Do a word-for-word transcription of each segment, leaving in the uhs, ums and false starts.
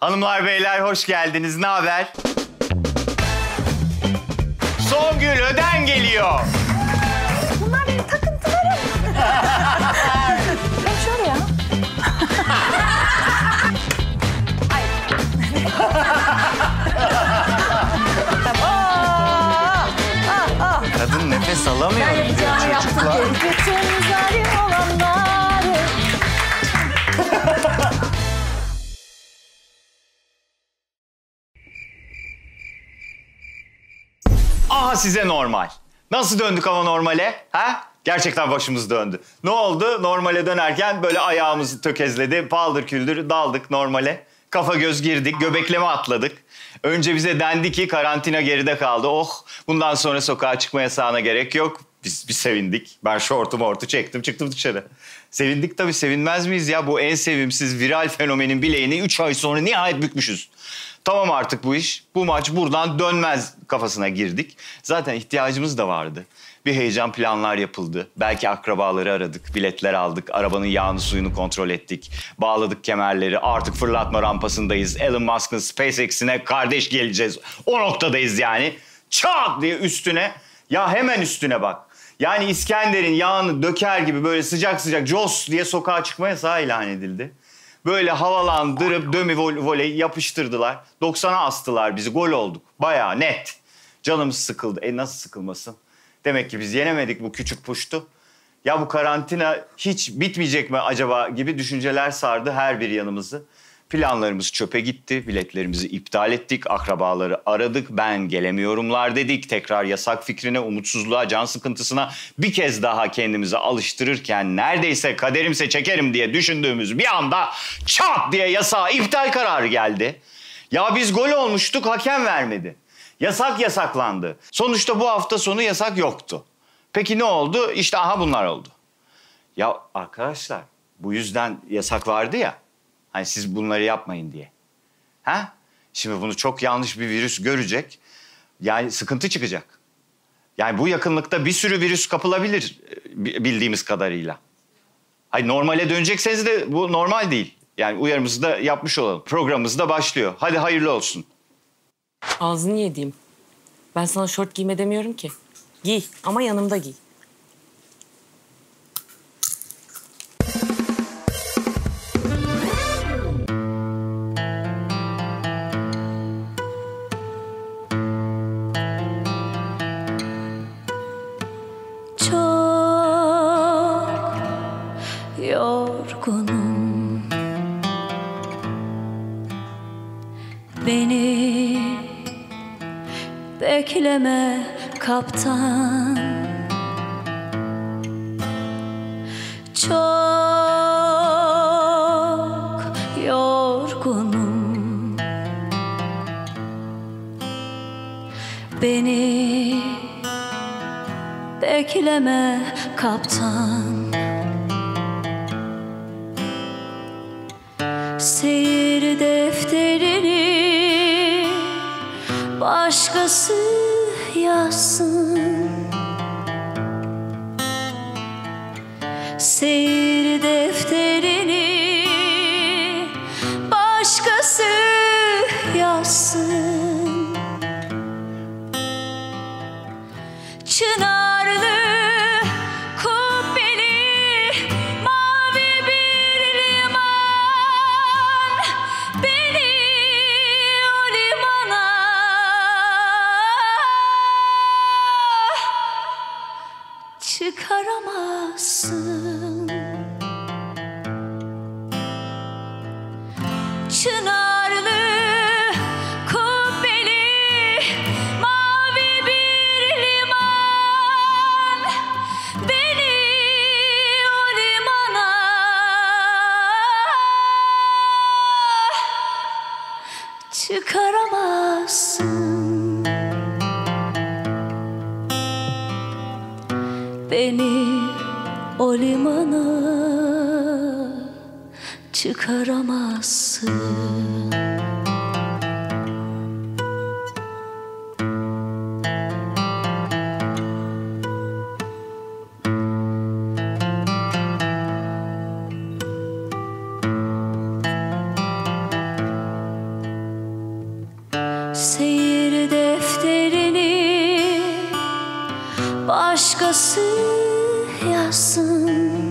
Hanımlar beyler hoş geldiniz. Ne haber? Songül Öden geliyor. Bunlar benim takıntılarım. Ben şöyle ya. Ay. Kadın nefes alamıyor. Ben yapacağımı yaptım diye. Bütün zalim olanları. Aha size normal. Nasıl döndük ama normale? Ha? Gerçekten başımız döndü. Ne oldu? Normale dönerken böyle ayağımızı tökezledi. Paldır küldür daldık normale. Kafa göz girdik, göbekleme atladık. Önce bize dendi ki karantina geride kaldı. Oh, bundan sonra sokağa çıkma yasağına gerek yok. Biz bir sevindik. Ben şortumu ortu çektim, çıktım dışarı. Sevindik tabii, sevinmez miyiz ya? Bu en sevimsiz viral fenomenin bileğini üç ay sonra nihayet bükmüşüz. Tamam artık bu iş. Bu maç buradan dönmez kafasına girdik. Zaten ihtiyacımız da vardı. Bir heyecan planlar yapıldı. Belki akrabaları aradık, biletler aldık, arabanın yağını suyunu kontrol ettik. Bağladık kemerleri, artık fırlatma rampasındayız. Elon Musk'ın SpaceX'ine kardeş geleceğiz. O noktadayız yani. Çat diye üstüne, ya hemen üstüne bak. Yani İskender'in yağını döker gibi böyle sıcak sıcak jos diye sokağa çıkma yasağı ilan edildi. Böyle havalandırıp dömi voley yapıştırdılar. doksana astılar bizi, gol olduk. Bayağı net. Canımız sıkıldı. E nasıl sıkılmasın? Demek ki biz yenemedik bu küçük puştu. Ya bu karantina hiç bitmeyecek mi acaba gibi düşünceler sardı her bir yanımızı. Planlarımız çöpe gitti, biletlerimizi iptal ettik, akrabaları aradık, ben gelemiyorumlar dedik. Tekrar yasak fikrine, umutsuzluğa, can sıkıntısına bir kez daha kendimizi alıştırırken neredeyse kaderimse çekerim diye düşündüğümüz bir anda çat diye yasağa iptal kararı geldi. Ya biz gol olmuştuk, hakem vermedi. Yasak yasaklandı. Sonuçta bu hafta sonu yasak yoktu. Peki ne oldu? İşte aha bunlar oldu. Ya arkadaşlar bu yüzden yasak vardı ya. Hani siz bunları yapmayın diye. Ha? Şimdi bunu çok yanlış bir virüs görecek. Yani sıkıntı çıkacak. Yani bu yakınlıkta bir sürü virüs kapılabilir bildiğimiz kadarıyla. Hayır, normale dönecekseniz de bu normal değil. Yani uyarımızı da yapmış olalım. Programımız da başlıyor. Hadi hayırlı olsun. Ağzını yediğim. Ben sana şort giyme demiyorum ki. Giy ama yanımda giy. Çok yorgunum. Beni bekleme kaptan. Çok yorgunum. Beni bekleme kaptan. Seyir defterini başkası yazsın. Seyir defterini başkası yazsın. Çınarlı kubbeli mavi bir liman, beni o limana çıkaramazsın. Çınarlı kubbeli mavi bir liman, beni o limana çıkaramazsın. Beni o limana çıkaramazsın. başkası yazsın.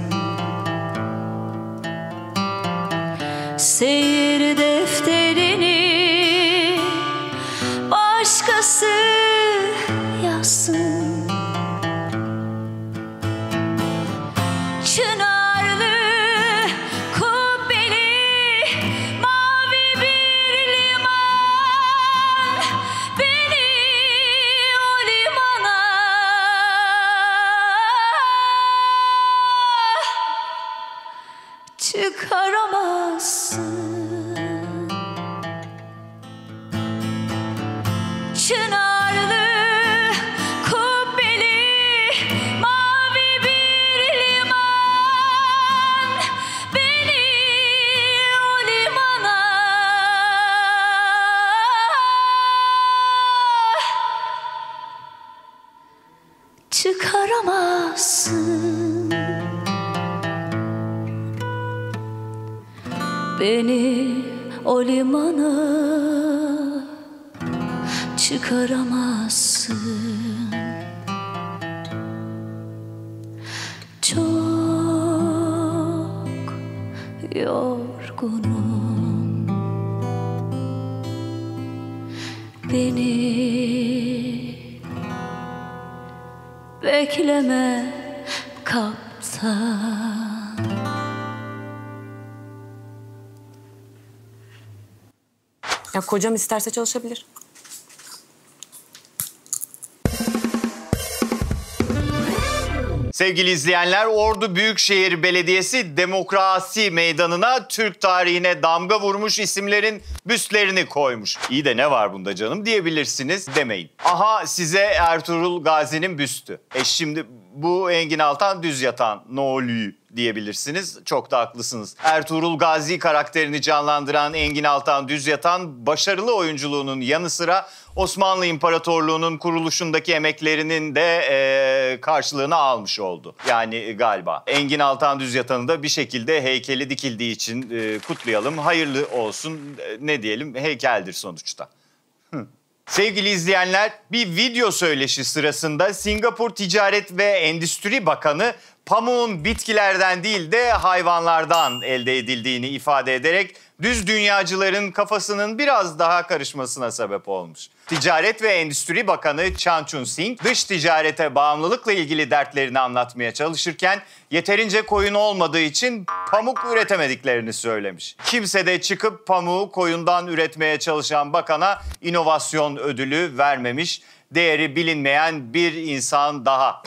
Seyir defterini başkası yazsın. Çınarlı, kubbeli, mavi bir liman, beni o limana çıkaramazsın. Çınarlı, kubbeli, mavi bir liman, beni o limana çıkaramazsın. Beni o limana çıkaramazsın. Çok yorgunum. Beni bekleme kaptan. Ya kocam isterse çalışabilir. Sevgili izleyenler, Ordu Büyükşehir Belediyesi Demokrasi Meydanı'na Türk tarihine damga vurmuş isimlerin büstlerini koymuş. İyi de ne var bunda canım diyebilirsiniz, demeyin. Aha size Ertuğrul Gazi'nin büstü. E şimdi bu Engin Altan Düz Yatan ne oluyor diyebilirsiniz. Çok da haklısınız. Ertuğrul Gazi karakterini canlandıran Engin Altan Düz Yatan başarılı oyunculuğunun yanı sıra Osmanlı İmparatorluğu'nun kuruluşundaki emeklerinin de e, karşılığını almış oldu. Yani galiba. Engin Altan Düz Yatan'ı da bir şekilde heykeli dikildiği için e, kutlayalım. Hayırlı olsun. E, ne diyelim, heykeldir sonuçta. Hı. Sevgili izleyenler, bir video söyleşi sırasında Singapur Ticaret ve Endüstri Bakanı pamuğun bitkilerden değil de hayvanlardan elde edildiğini ifade ederek düz dünyacıların kafasının biraz daha karışmasına sebep olmuş. Ticaret ve Endüstri Bakanı Chan Chun Sing, dış ticarete bağımlılıkla ilgili dertlerini anlatmaya çalışırken yeterince koyun olmadığı için pamuk üretemediklerini söylemiş. Kimse de çıkıp pamuğu koyundan üretmeye çalışan bakana inovasyon ödülü vermemiş. Değeri bilinmeyen bir insan daha.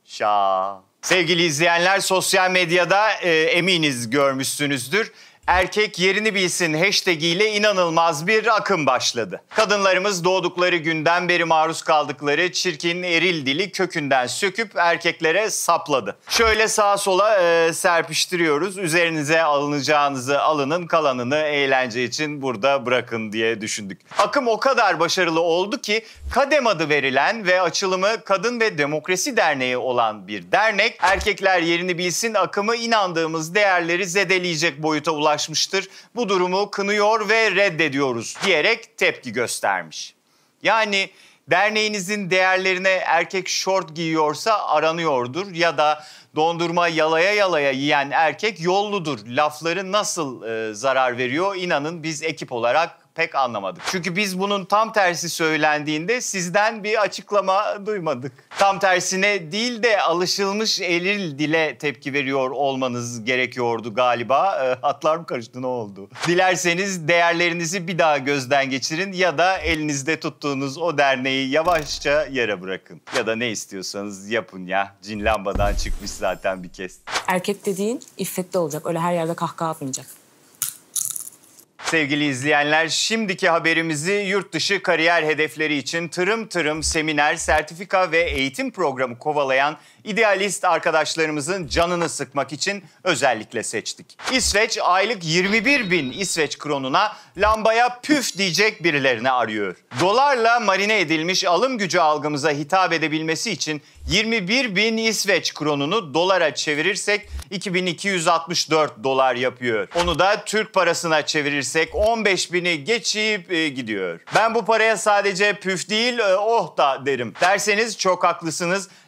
Şa. Sevgili izleyenler, sosyal medyada e, eminiz görmüşsünüzdür. Erkek yerini bilsin hashtag ile inanılmaz bir akım başladı. Kadınlarımız doğdukları günden beri maruz kaldıkları çirkin eril dili kökünden söküp erkeklere sapladı. Şöyle sağa sola e, serpiştiriyoruz. Üzerinize alınacağınızı alının, kalanını eğlence için burada bırakın diye düşündük. Akım o kadar başarılı oldu ki KADEM adı verilen ve açılımı Kadın ve Demokrasi Derneği olan bir dernek, erkekler yerini bilsin akımı inandığımız değerleri zedeleyecek boyuta ulaştı. Bu durumu kınıyor ve reddediyoruz diyerek tepki göstermiş. Yani derneğinizin değerlerine erkek şort giyiyorsa aranıyordur ya da dondurma yalaya yalaya yiyen erkek yolludur. Lafları nasıl e, zarar veriyor, inanın biz ekip olarak pek anlamadık. Çünkü biz bunun tam tersi söylendiğinde sizden bir açıklama duymadık. Tam tersine değil de alışılmış eril dile tepki veriyor olmanız gerekiyordu galiba. E, hatlar mı karıştı, ne oldu? Dilerseniz değerlerinizi bir daha gözden geçirin ya da elinizde tuttuğunuz o derneği yavaşça yere bırakın. Ya da ne istiyorsanız yapın ya. Cin lambadan çıkmış zaten bir kez. Erkek dediğin iffetli olacak. Öyle her yerde kahkaha atmayacak. Sevgili izleyenler, şimdiki haberimizi yurt dışı kariyer hedefleri için tırım tırım seminer, sertifika ve eğitim programı kovalayan idealist arkadaşlarımızın canını sıkmak için özellikle seçtik. İsveç aylık yirmi bir bin İsveç kronuna lambaya püf diyecek birilerini arıyor. Dolarla marine edilmiş alım gücü algımıza hitap edebilmesi için yirmi bir bin İsveç kronunu dolara çevirirsek iki bin iki yüz altmış dört dolar yapıyor. Onu da Türk parasına çevirirsek on beş bini geçip e, gidiyor. Ben bu paraya sadece püf değil e, oh da derim. Derseniz çok haklısınız.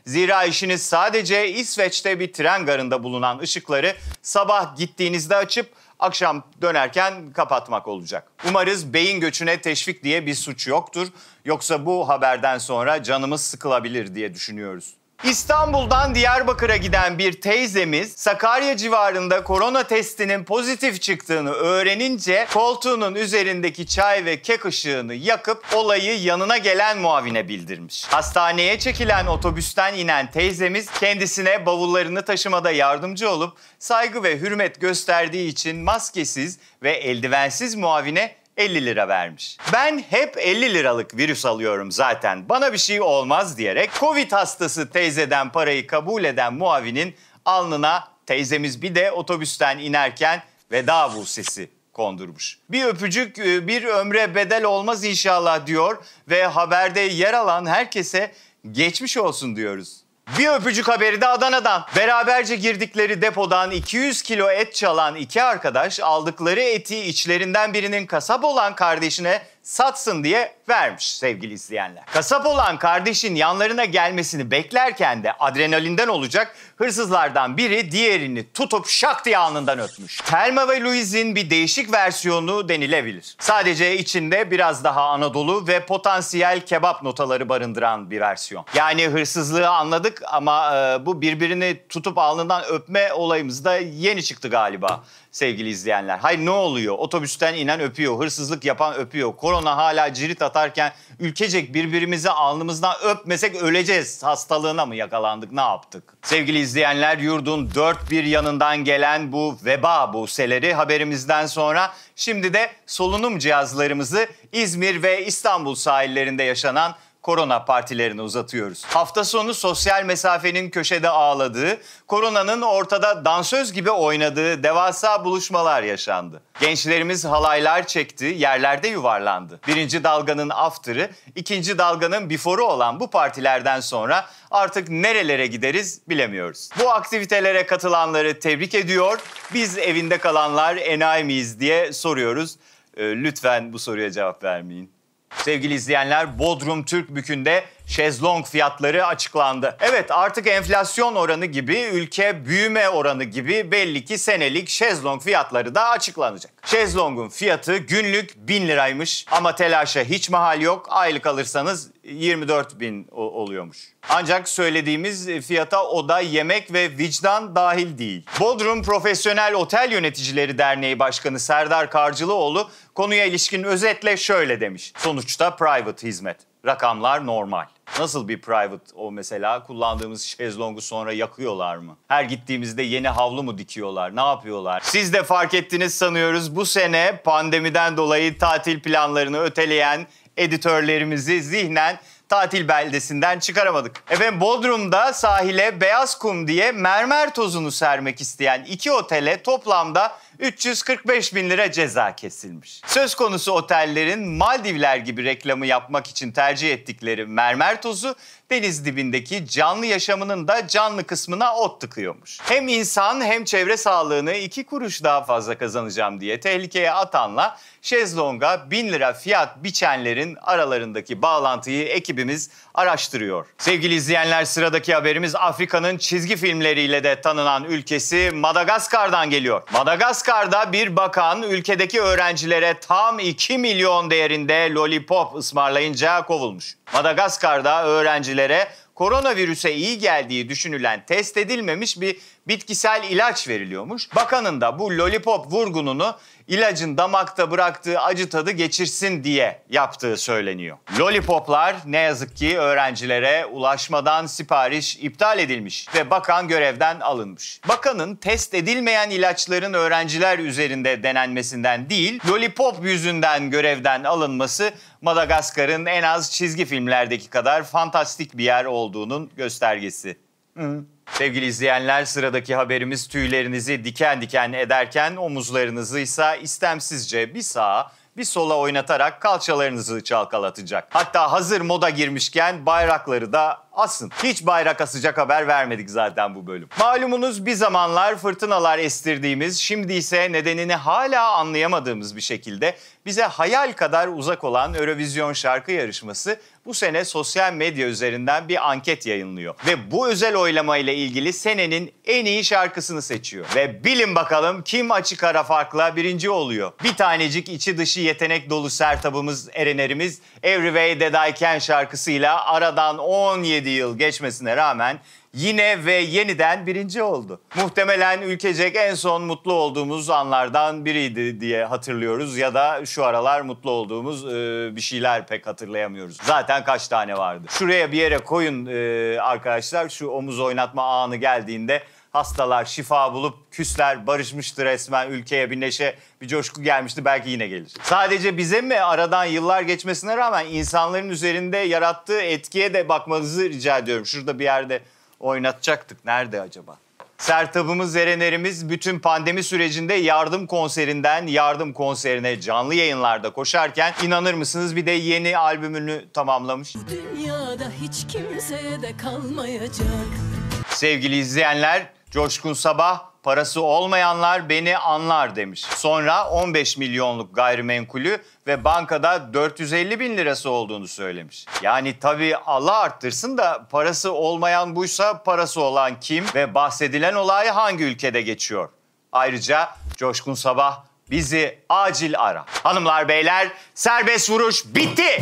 Zira işiniz sadece İsveç'te bir tren garında bulunan ışıkları sabah gittiğinizde açıp akşam dönerken kapatmak olacak. Umarız beyin göçüne teşvik diye bir suç yoktur. Yoksa bu haberden sonra canımız sıkılabilir diye düşünüyoruz. İstanbul'dan Diyarbakır'a giden bir teyzemiz Sakarya civarında korona testinin pozitif çıktığını öğrenince koltuğunun üzerindeki çay ve kek ışığını yakıp olayı yanına gelen muavine bildirmiş. Hastaneye çekilen otobüsten inen teyzemiz kendisine bavullarını taşımada yardımcı olup saygı ve hürmet gösterdiği için maskesiz ve eldivensiz muavine elli lira vermiş. Ben hep elli liralık virüs alıyorum zaten, bana bir şey olmaz diyerek Covid hastası teyzeden parayı kabul eden muavinin alnına teyzemiz bir de otobüsten inerken veda bursesi kondurmuş. Bir öpücük bir ömre bedel olmaz inşallah diyor ve haberde yer alan herkese geçmiş olsun diyoruz. Bir öpücük haberi de Adana'dan. Beraberce girdikleri depodan iki yüz kilo et çalan iki arkadaş aldıkları eti içlerinden birinin kasap olan kardeşine satsın diye vermiş sevgili izleyenler. Kasap olan kardeşin yanlarına gelmesini beklerken de adrenalinden olacak hırsızlardan biri diğerini tutup şak diye alnından öpmüş. Thelma ve Louise'in bir değişik versiyonu denilebilir. Sadece içinde biraz daha Anadolu ve potansiyel kebap notaları barındıran bir versiyon. Yani hırsızlığı anladık ama e, bu birbirini tutup alnından öpme olayımız da yeni çıktı galiba sevgili izleyenler. Hayır, ne oluyor? Otobüsten inen öpüyor, hırsızlık yapan öpüyor. Korona hala cirit atarken ülkecek birbirimizi alnımızdan öpmesek öleceğiz. Hastalığına mı yakalandık, ne yaptık? Sevgili izleyenler, yurdun dört bir yanından gelen bu veba buseleri haberimizden sonra şimdi de solunum cihazlarımızı İzmir ve İstanbul sahillerinde yaşanan korona partilerini uzatıyoruz. Hafta sonu sosyal mesafenin köşede ağladığı, koronanın ortada dansöz gibi oynadığı devasa buluşmalar yaşandı. Gençlerimiz halaylar çekti, yerlerde yuvarlandı. Birinci dalganın after'ı, ikinci dalganın before'u olan bu partilerden sonra artık nerelere gideriz bilemiyoruz. Bu aktivitelere katılanları tebrik ediyor, biz evinde kalanlar enayi miyiz diye soruyoruz. Ee, lütfen bu soruya cevap vermeyin. Sevgili izleyenler, Bodrum Türkbükü'nde şezlong fiyatları açıklandı. Evet, artık enflasyon oranı gibi, ülke büyüme oranı gibi belli ki senelik şezlong fiyatları da açıklanacak. Şezlongun fiyatı günlük bin liraymış ama telaşa hiç mahal yok. Aylık alırsanız yirmi dört bin oluyormuş. Ancak söylediğimiz fiyata oda, yemek ve vicdan dahil değil. Bodrum Profesyonel Otel Yöneticileri Derneği Başkanı Serdar Karcılıoğlu konuya ilişkin özetle şöyle demiş. Sonuçta private hizmet. Rakamlar normal. Nasıl bir private o mesela? Kullandığımız şezlongu sonra yakıyorlar mı? Her gittiğimizde yeni havlu mu dikiyorlar? Ne yapıyorlar? Siz de fark ettiniz sanıyoruz. Bu sene pandemiden dolayı tatil planlarını öteleyen editörlerimizi zihnen tatil beldesinden çıkaramadık. Efendim, Bodrum'da sahile beyaz kum diye mermer tozunu sermek isteyen iki otele toplamda üç yüz kırk beş bin lira ceza kesilmiş. Söz konusu otellerin Maldivler gibi reklamı yapmak için tercih ettikleri mermer tozu deniz dibindeki canlı yaşamının da canlı kısmına ot tıkıyormuş. Hem insan hem çevre sağlığını iki kuruş daha fazla kazanacağım diye tehlikeye atanla şezlonga bin lira fiyat biçenlerin aralarındaki bağlantıyı ekibimiz araştırıyor. Sevgili izleyenler, sıradaki haberimiz Afrika'nın çizgi filmleriyle de tanınan ülkesi Madagaskar'dan geliyor. Madagaskar'da bir bakan ülkedeki öğrencilere tam iki milyon değerinde lollipop ısmarlayınca kovulmuş. Madagaskar'da öğrencilere koronavirüse iyi geldiği düşünülen test edilmemiş bir bitkisel ilaç veriliyormuş. Bakanın da bu lollipop vurgununu ilacın damakta bıraktığı acı tadı geçirsin diye yaptığı söyleniyor. Lollipoplar ne yazık ki öğrencilere ulaşmadan sipariş iptal edilmiş ve bakan görevden alınmış. Bakanın test edilmeyen ilaçların öğrenciler üzerinde denenmesinden değil, lollipop yüzünden görevden alınması Madagaskar'ın en az çizgi filmlerdeki kadar fantastik bir yer olduğunun göstergesi. Hı. Sevgili izleyenler, sıradaki haberimiz tüylerinizi diken diken ederken omuzlarınızı ise istemsizce bir sağa bir sola oynatarak kalçalarınızı çalkalatacak. Hatta hazır moda girmişken bayrakları da asın. Hiç bayrak asacak haber vermedik zaten bu bölüm. Malumunuz bir zamanlar fırtınalar estirdiğimiz, şimdi ise nedenini hala anlayamadığımız bir şekilde bize hayal kadar uzak olan Eurovision şarkı yarışması bu sene sosyal medya üzerinden bir anket yayınlıyor. Ve bu özel oylama ile ilgili senenin en iyi şarkısını seçiyor. Ve bilin bakalım kim açık ara farkla birinci oluyor. Bir tanecik içi dışı yetenek dolu sertabımız Erener'imiz Every That I Can şarkısıyla aradan on yedi yıl geçmesine rağmen yine ve yeniden birinci oldu. Muhtemelen ülkecek en son mutlu olduğumuz anlardan biriydi diye hatırlıyoruz ya da şu aralar mutlu olduğumuz e, bir şeyler pek hatırlayamıyoruz. Zaten kaç tane vardı. Şuraya bir yere koyun e, arkadaşlar, şu omuz oynatma anı geldiğinde hastalar şifa bulup küsler barışmıştı resmen, ülkeye bir neşe, bir coşku gelmişti, belki yine gelir. Sadece bize mi, aradan yıllar geçmesine rağmen insanların üzerinde yarattığı etkiye de bakmanızı rica ediyorum. Şurada bir yerde oynatacaktık. Nerede acaba? Sertabımız Erener'imiz bütün pandemi sürecinde yardım konserinden yardım konserine canlı yayınlarda koşarken inanır mısınız bir de yeni albümünü tamamlamış. Dünyada hiç kimseye de kalmayacak. Sevgili izleyenler, Coşkun Sabah, parası olmayanlar beni anlar demiş. Sonra on beş milyonluk gayrimenkulü ve bankada dört yüz elli bin lirası olduğunu söylemiş. Yani tabii Allah arttırsın da parası olmayan buysa parası olan kim ve bahsedilen olay hangi ülkede geçiyor? Ayrıca Coşkun Sabah bizi acil ara. Hanımlar beyler, serbest vuruş bitti.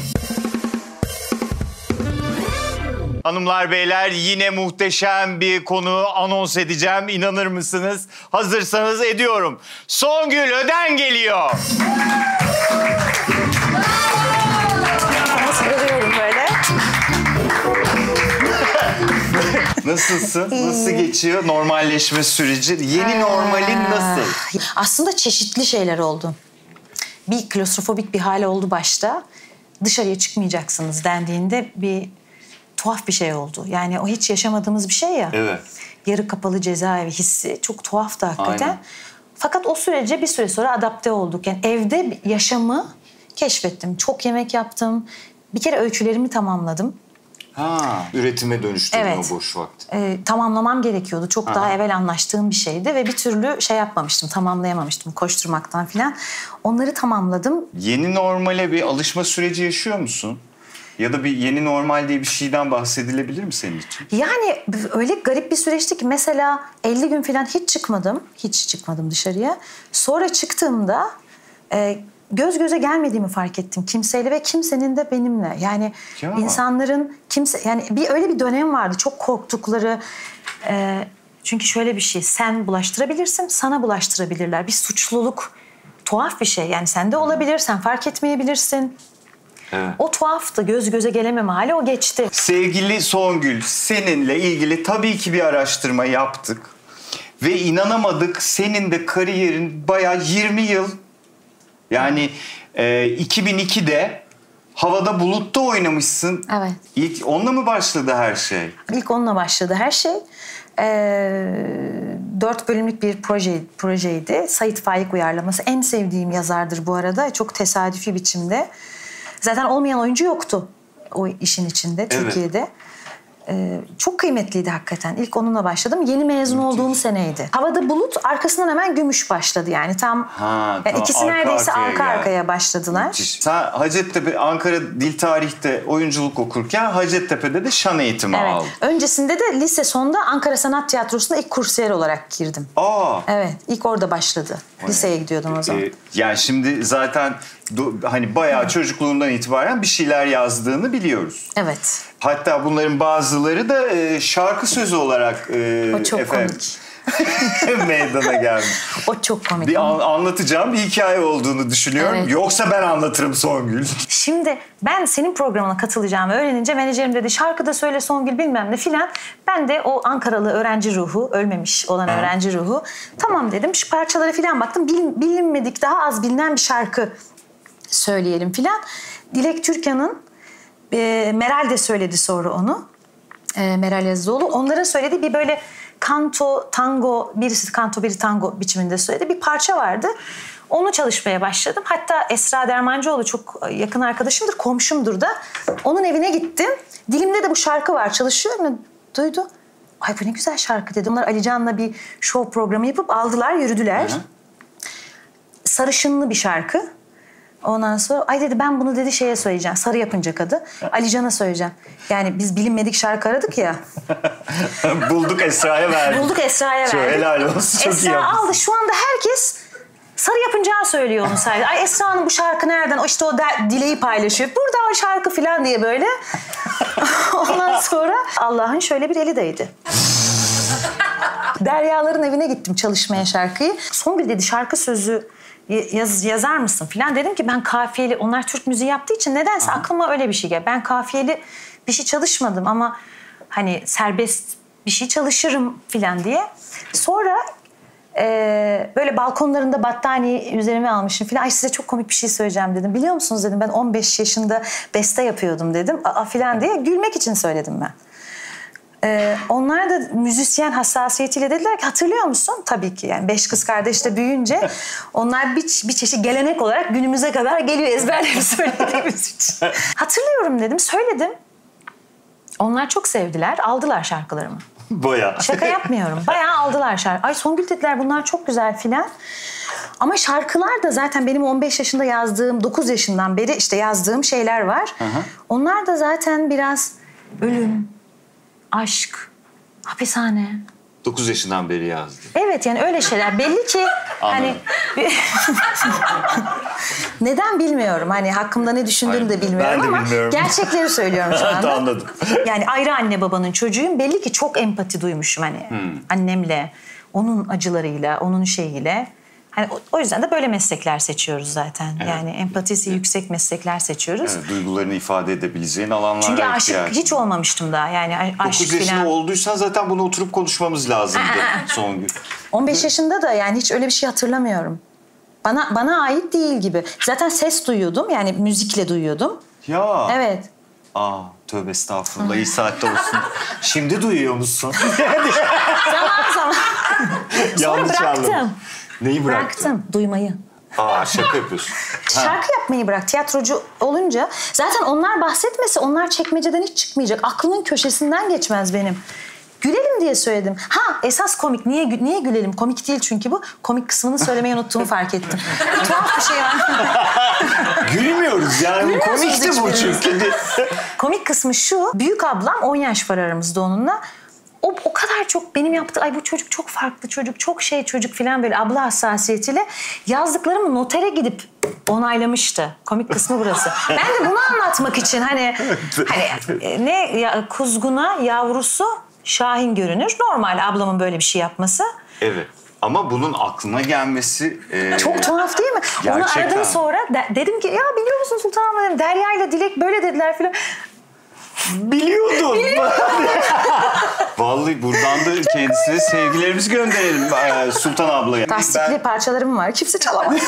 Hanımlar beyler, yine muhteşem bir konu anons edeceğim. İnanır mısınız? Hazırsanız ediyorum. Songül Öden geliyor. Sarılıyorum böyle. Nasılsın? Nasıl geçiyor normalleşme süreci? Yeni normalin nasıl? Aslında çeşitli şeyler oldu. Bir klostrofobik bir hal oldu başta. Dışarıya çıkmayacaksınız dendiğinde bir tuhaf bir şey oldu. Yani o hiç yaşamadığımız bir şey ya. Evet. Yarı kapalı cezaevi hissi çok tuhaftı hakikaten. Aynen. Fakat o sürece bir süre sonra adapte olduk. Yani evde yaşamı keşfettim. Çok yemek yaptım. Bir kere öykülerimi tamamladım. Ha, üretime dönüştürdün Evet. o boş vakti. Ee, tamamlamam gerekiyordu. Çok Aha. daha evvel anlaştığım bir şeydi ve bir türlü şey yapmamıştım, tamamlayamamıştım koşturmaktan filan. Onları tamamladım. Yeni normale bir alışma süreci yaşıyor musun? Ya da bir yeni normal diye bir şeyden bahsedilebilir mi senin için? Yani öyle garip bir süreçti ki mesela elli gün falan hiç çıkmadım. Hiç çıkmadım dışarıya. Sonra çıktığımda e, göz göze gelmediğimi fark ettim kimseyle ve kimsenin de benimle. Yani Ya. insanların kimse yani bir öyle bir dönem vardı çok korktukları. E, çünkü şöyle bir şey, sen bulaştırabilirsin, sana bulaştırabilirler. Bir suçluluk tuhaf bir şey. Yani sende olabilir, sen fark etmeyebilirsin. Evet. O tuhaftı, göz göze gelememe hali, o geçti. Sevgili Songül, seninle ilgili tabii ki bir araştırma yaptık. Ve inanamadık, senin de kariyerin bayağı yirmi yıl. Yani e, iki bin ikide Havada Bulut'ta oynamışsın. Evet. İlk onunla mı başladı her şey? İlk onunla başladı her şey. Ee, dört bölümlük bir proje, projeydi. Sait Faik uyarlaması. En sevdiğim yazardır bu arada. Çok tesadüfi biçimde. Zaten olmayan oyuncu yoktu o işin içinde, Evet. Türkiye'de. Ee, çok kıymetliydi hakikaten. İlk onunla başladım. Yeni mezun Müthiş. olduğum seneydi. Havada Bulut, arkasından hemen Gümüş başladı. Yani tam Ha, yani tamam. ikisi Arka neredeyse arkaya arka geldi. arkaya başladılar. Müthiş. Sen Hacettepe, Ankara Dil Tarih'te oyunculuk okurken Hacettepe'de de şan eğitimi Evet. aldın. Öncesinde de lise sonunda Ankara Sanat Tiyatrosu'nda ilk kursiyer olarak girdim. Aa. Evet, ilk orada başladı. Liseye gidiyordum o zaman. Ee, yani şimdi zaten do- hani bayağı çocukluğundan itibaren bir şeyler yazdığını biliyoruz. Evet. Hatta bunların bazıları da e, şarkı sözü olarak e, O çok efendim, komik. meydana gelmiş. O çok komik. Bir an- anlatacağım bir hikaye olduğunu düşünüyorum. Evet. Yoksa ben anlatırım Songül. Şimdi ben senin programına katılacağımı öğrenince menajerim dedi şarkı da söyle Songül bilmem ne filan. Ben de o Ankaralı öğrenci ruhu, ölmemiş olan öğrenci ruhu. Tamam dedim, şu parçalara filan baktım. Bil- bilinmedik, daha az bilinen bir şarkı söyleyelim filan. Dilek Türkan'ın, e, Meral de söyledi sonra onu. E, Meral Yazıcıoğlu. Onların söylediği bir böyle kanto, tango, birisi kanto, biri tango biçiminde söyledi. Bir parça vardı. Onu çalışmaya başladım. Hatta Esra Dermancıoğlu çok yakın arkadaşımdır, komşumdur da. Onun evine gittim. Dilimde de bu şarkı var, çalışıyor mu? Duydu. Ay bu ne güzel şarkı dedi. Onlar Ali Can'la bir show programı yapıp aldılar, yürüdüler. Hı hı. Sarışınlı bir şarkı. Ondan sonra ay dedi ben bunu dedi şeye söyleyeceğim. Sarı yapınacak adı. Ali Can'a söyleyeceğim. Yani biz bilinmedik şarkı aradık ya. Bulduk Esra'ya verdik. Bulduk Esra'ya verdik. Çok helal olsun. Çok Esra iyi yapmışsın. aldı. Şu anda herkes Sarı Yapıncağı söylüyor onu sadece. Ay Esra'nın bu şarkı nereden? O işte o der, dileği paylaşıyor. Burada o şarkı falan diye böyle. Ondan sonra Allah'ın şöyle bir eli değdi. Deryaların evine gittim çalışmaya şarkıyı. Songül dedi şarkı sözü yaz, yazar mısın falan. Dedim ki ben kafiyeli, onlar Türk müziği yaptığı için nedense Aha. aklıma öyle bir şey geldi. Ben kafiyeli bir şey çalışmadım ama hani serbest bir şey çalışırım falan diye. Sonra e, böyle balkonlarında battaniye üzerime almışım falan. Ay size çok komik bir şey söyleyeceğim dedim. Biliyor musunuz dedim ben on beş yaşında beste yapıyordum dedim. Aa falan diye gülmek için söyledim ben. Ee, onlar da müzisyen hassasiyetiyle dediler ki hatırlıyor musun? Tabii ki yani beş kız kardeş de büyüyünce onlar bir, bir çeşit gelenek olarak günümüze kadar geliyor ezberleri söylediğimiz için. Hatırlıyorum dedim, söyledim. Onlar çok sevdiler, aldılar şarkılarımı. Bayağı. Şaka yapmıyorum. Bayağı aldılar şarkı. Ay Songül dediler bunlar çok güzel filan. Ama şarkılar da zaten benim on beş yaşında yazdığım, dokuz yaşından beri işte yazdığım şeyler var. Hı hı. Onlar da zaten biraz ölüm, aşk, hapishane. dokuz yaşından beri yazdı. Evet yani öyle şeyler. Belli ki hani neden bilmiyorum. Hani hakkımda ne düşündüğünü de bilmiyorum ben de ama bilmiyorum. Gerçekleri söylüyorum şu anda. Anladım. Yani ayrı anne babanın çocuğuyum. Belli ki çok empati duymuşum hani hmm. annemle, onun acılarıyla, onun şeyiyle. Hani o yüzden de böyle meslekler seçiyoruz zaten. Evet. Yani empatisi evet. yüksek meslekler seçiyoruz. Evet, duygularını ifade edebileceğin alanlara Çünkü aşık ihtiyacın. hiç olmamıştım daha. Yani aşk dokuz yaşında falan. Olduysan zaten bunu oturup konuşmamız lazımdı Songül. on beş yaşında da yani hiç öyle bir şey hatırlamıyorum. Bana bana ait değil gibi. Zaten ses duyuyordum yani müzikle duyuyordum. Ya. Evet. Aa tövbe estağfurullah iyi saatte olsun. Şimdi duyuyor musun? Zaman zaman. Sonra Yanlış bıraktım. Anladım. Neyi bıraktın? Bıraktım duymayı. Aa şaka yapıyorsun. Şarkı yapmayı bırak. Tiyatrocu olunca zaten onlar bahsetmese onlar çekmeceden hiç çıkmayacak. Aklımın köşesinden geçmez benim. Gülelim diye söyledim. Ha esas komik. Niye niye gülelim? Komik değil çünkü bu. Komik kısmını söylemeyi unuttuğumu fark ettim. Tuhaf bir şey var. Gülmüyoruz yani. Komikti bu çünkü. Komik kısmı şu. Büyük ablam on yaş var aramızda onunla. O, o kadar çok benim yaptığı, ay bu çocuk çok farklı çocuk, çok şey çocuk falan böyle abla hassasiyetiyle yazdıklarımı notere gidip onaylamıştı. Komik kısmı burası. Ben de bunu anlatmak için hani hani ne ya, kuzguna yavrusu Şahin görünür. Normal ablamın böyle bir şey yapması. Evet. Ama bunun aklına gelmesi... E, çok tuhaf değil mi? Gerçekten. Onu aradım sonra de, dedim ki ya biliyor musun Sultan abla dedim, Derya ile Dilek böyle dediler falan. Biliyordum. Vallahi buradan da kendisine sevgilerimizi gönderelim Sultan ablaya. Tasdikli ben... parçalarım var. Kimse çalamaz.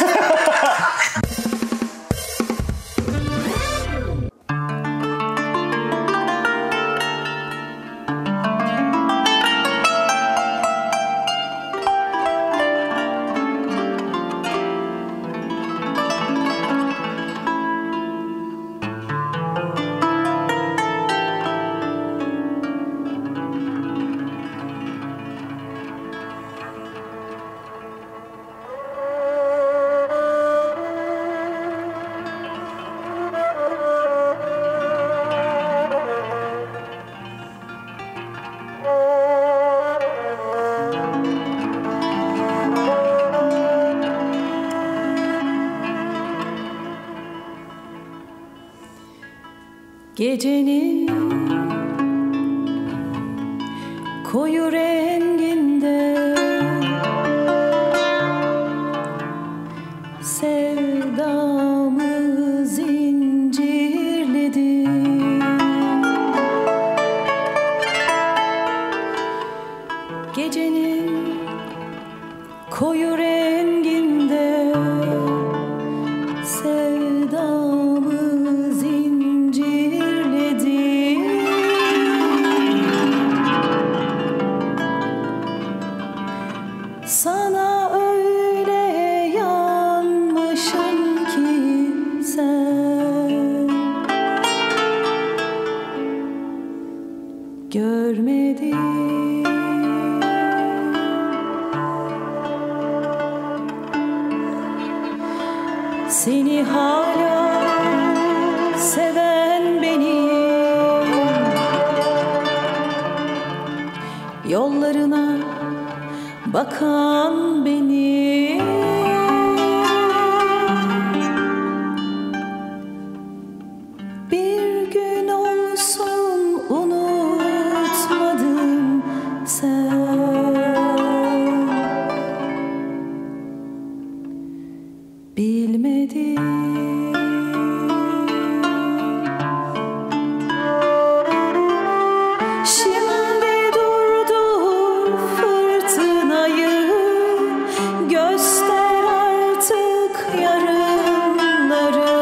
Gecenin koyu renginde sevdamı zincirledi. Gecenin koyu renginde sevdamı zincirledi. görmedim. Seni hala seven benim, yollarına bakan benim. Bir gün olsun unutmadım sen, bilmedim. Şimdi durdur fırtınayı, göster artık yarınları.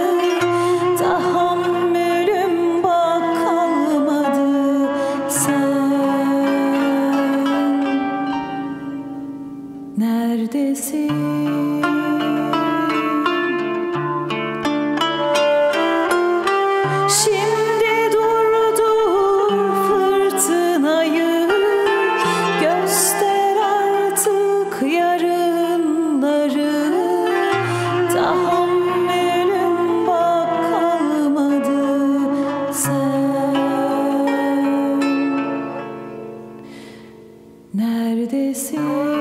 Tahammülüm bak kalmadı sen. Neredesin? Şimdi durdur fırtınayı, göster artık yarınları. Tahammülüm bak kalmadı sen. Neredesin?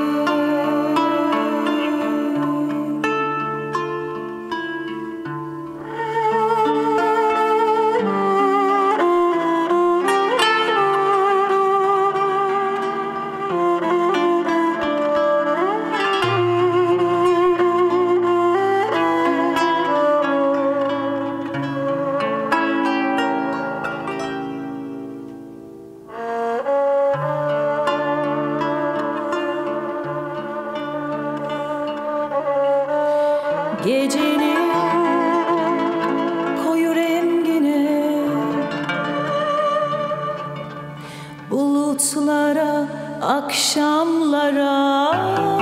Gecenin koyu rengine, bulutlara, akşamlara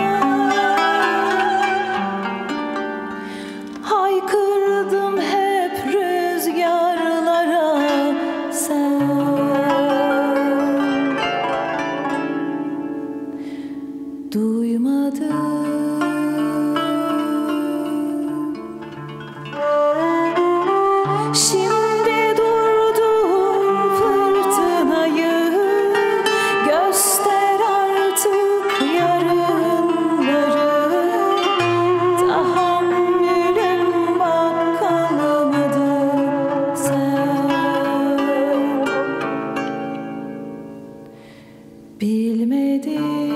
haykırdım hep rüzgarlara sen. Duymadım. Şimdi durdur fırtınayı, göster artık yarınları. Tahammülüm bak kalmadı sen. Bilmedim.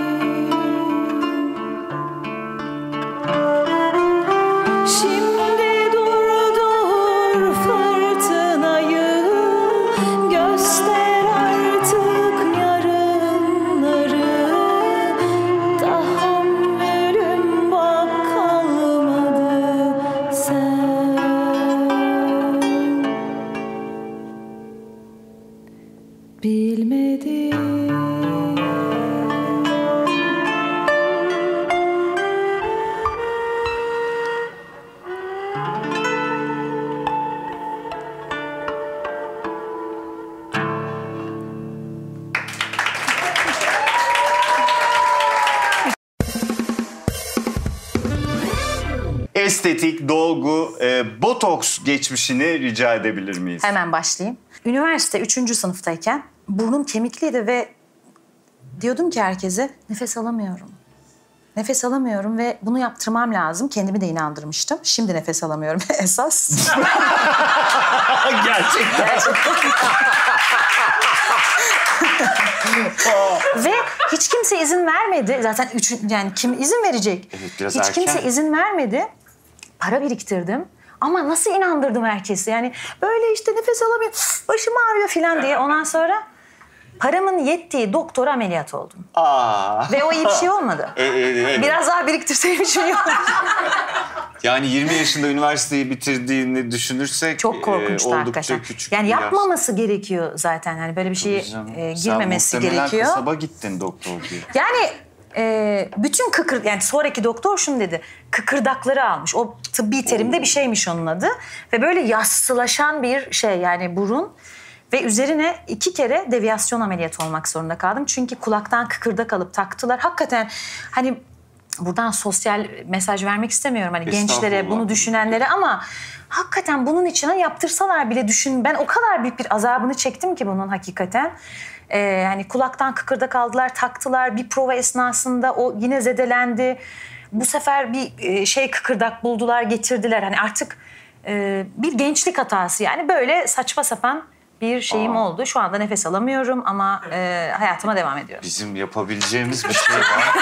Şimdi durdur fırtınayı, göster artık yarınları. Tahammülüm bak kalmadı sen. Bilmedim. Estetik, dolgu, e, botoks geçmişini rica edebilir miyiz? Hemen başlayayım. Üniversite üçüncü sınıftayken burnum kemikliydi ve diyordum ki herkese nefes alamıyorum. Nefes alamıyorum ve bunu yaptırmam lazım. Kendimi de inandırmıştım. Şimdi nefes alamıyorum esas. Gerçekten. Ve hiç kimse izin vermedi. Zaten üç, yani kim izin verecek? Evet, biraz hiç erken. kimse izin vermedi. Para biriktirdim. Ama nasıl inandırdım herkesi? Yani böyle işte nefes alamıyorum, başım ağrıyor falan diye. Ondan sonra paramın yettiği doktora ameliyat oldum. Aa. Ve o iyi bir şey olmadı. E, e, evet. Biraz daha biriktirseymişim iyi olurdu. Yani yirmi yaşında üniversiteyi bitirdiğini düşünürsek Çok korkunçtu e, oldukça hakikaten. küçük Yani bir yaş. yapmaması gerekiyor zaten. Hani böyle bir şeye e, girmemesi Sen gerekiyor. muhtemelen kasaba gittin doktor diye. Yani e, bütün kıkır, yani sonraki doktor şunu dedi. Kıkırdakları almış. O tıbbi terimde bir şeymiş onun adı. Ve böyle yassılaşan bir şey yani burun. Ve üzerine iki kere deviyasyon ameliyatı olmak zorunda kaldım. Çünkü kulaktan kıkırdak alıp taktılar. Hakikaten hani buradan sosyal mesaj vermek istemiyorum hani gençlere, bunu düşünenlere ama hakikaten bunun için hani yaptırsalar bile düşün. Ben o kadar büyük bir azabını çektim ki bunun hakikaten. Ee, hani kulaktan kıkırdak aldılar, taktılar. Bir prova esnasında o yine zedelendi. Bu sefer bir şey kıkırdak buldular, getirdiler. Hani artık e, bir gençlik hatası yani böyle saçma sapan bir şeyim Aa. oldu. Şu anda nefes alamıyorum ama e, hayatıma devam ediyorum. Bizim yapabileceğimiz bir şey var.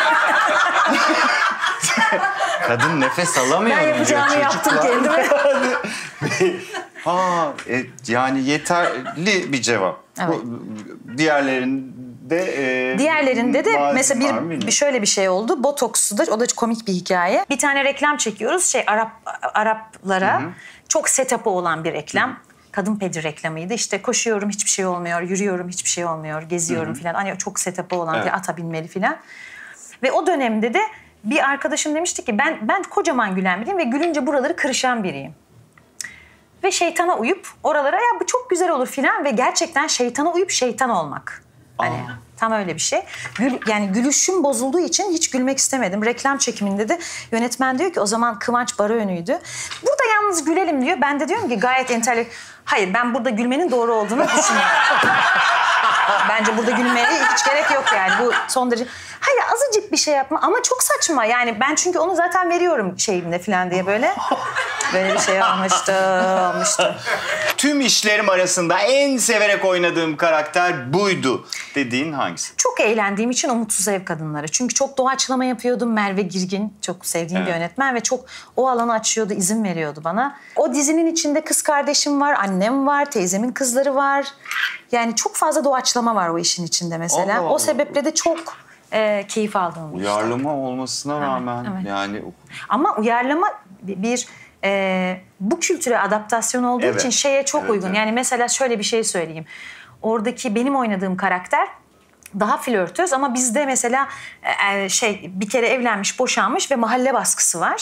Kadın nefes alamıyor. Ben yapacağımı yaptım kendime. Aa, e, yani yeterli bir cevap. Evet. Bu, diğerlerinde... E, Diğerlerinde de mesela bir, bir bir şöyle bir şey oldu. Botoks'u da o da komik bir hikaye. Bir tane reklam çekiyoruz şey Arap Araplara. Hı hı. Çok setup'ı olan bir reklam. Hı hı. Kadın pedi reklamıydı. İşte koşuyorum hiçbir şey olmuyor, yürüyorum hiçbir şey olmuyor, geziyorum filan. Hani çok setup'ı olan evet. bir ata binmeli filan. Ve o dönemde de bir arkadaşım demişti ki ben ben kocaman gülen biriyim ve gülünce buraları kırışan biriyim. Ve şeytana uyup oralara ya bu çok güzel olur filan ve gerçekten şeytana uyup şeytan olmak. Hani Aa. tam öyle bir şey. Gül, yani gülüşüm bozulduğu için hiç gülmek istemedim. Reklam çekiminde de yönetmen diyor ki o zaman Kıvanç Baroönü'ydü. Burada yalnız gülelim diyor. Ben de diyorum ki gayet entelektüel. Hayır ben burada gülmenin doğru olduğunu düşünüyorum. Bence burada gülmeye hiç gerek yok yani. Bu son derece... Hayır azıcık bir şey yapma ama çok saçma. Yani ben çünkü onu zaten veriyorum şeyimde falan diye böyle. Böyle bir şey olmuştu, olmuştu. Tüm işlerim arasında en severek oynadığım karakter buydu dediğin hangisi? Çok eğlendiğim için o Mutsuz Ev Kadınları. Çünkü çok doğaçlama yapıyordum. Merve Girgin çok sevdiğim evet. bir yönetmen ve çok o alanı açıyordu, izin veriyordu bana. O dizinin içinde kız kardeşim var, annem var, teyzemin kızları var. Yani çok fazla doğaçlama var o işin içinde mesela. Allah Allah. O sebeple de çok e, keyif aldım. Uyarlama işte. olmasına rağmen evet, evet. yani... Ama uyarlama bir... Ee, bu kültüre adaptasyon olduğu evet. için şeye çok evet, uygun. Evet. Yani mesela şöyle bir şey söyleyeyim. Oradaki benim oynadığım karakter daha flörtöz ama bizde mesela e, şey bir kere evlenmiş, boşanmış ve mahalle baskısı var.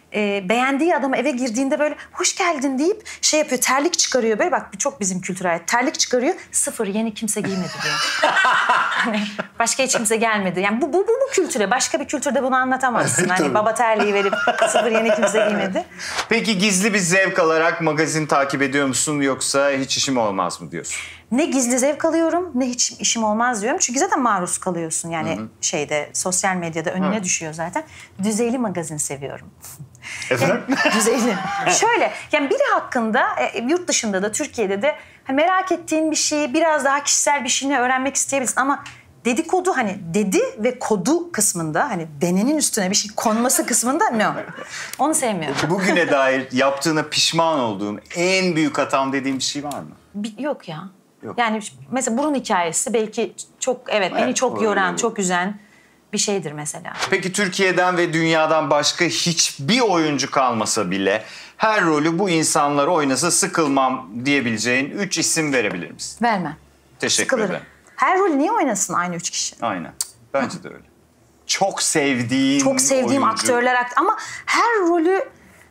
E, beğendiği adamı eve girdiğinde böyle hoş geldin deyip şey yapıyor, terlik çıkarıyor böyle bak çok bizim kültürel terlik çıkarıyor sıfır yeni kimse giymedi diyor. Hani başka hiç kimse gelmedi. Yani bu bu bu, bu kültüre başka bir kültürde bunu anlatamazsın. Hani baba terliği verip sıfır yeni kimse giymedi. Peki gizli bir zevk alarak magazin takip ediyor musun yoksa hiç işim olmaz mı diyorsun? Ne gizli zevk alıyorum ne hiç işim olmaz diyorum. Çünkü zaten maruz kalıyorsun yani hı hı. şeyde sosyal medyada önüne hı. düşüyor zaten. Düzeyli magazin seviyorum. Efendim? Yani, düzeyli. Şöyle yani biri hakkında e, yurt dışında da Türkiye'de de hani merak ettiğin bir şeyi biraz daha kişisel bir şeyini öğrenmek isteyebilirsin ama dedikodu hani dedi ve kodu kısmında hani denenin üstüne bir şey konması kısmında no. Onu sevmiyorum. Bugüne dair yaptığına pişman olduğum en büyük hatam dediğim bir şey var mı? Bir, yok ya. Yok. Yani mesela burun hikayesi belki çok evet, evet beni çok yoran, çok üzen bir şeydir mesela. Peki Türkiye'den ve dünyadan başka hiçbir oyuncu kalmasa bile her rolü bu insanlar oynasa sıkılmam diyebileceğin üç isim verebilir misin? Vermem. Teşekkür Sıkılırım. ederim. Her rolü niye oynasın aynı üç kişi? Aynen. Bence Hı. de öyle. Çok sevdiğim Çok sevdiğim oyuncu. aktörler akt ama her rolü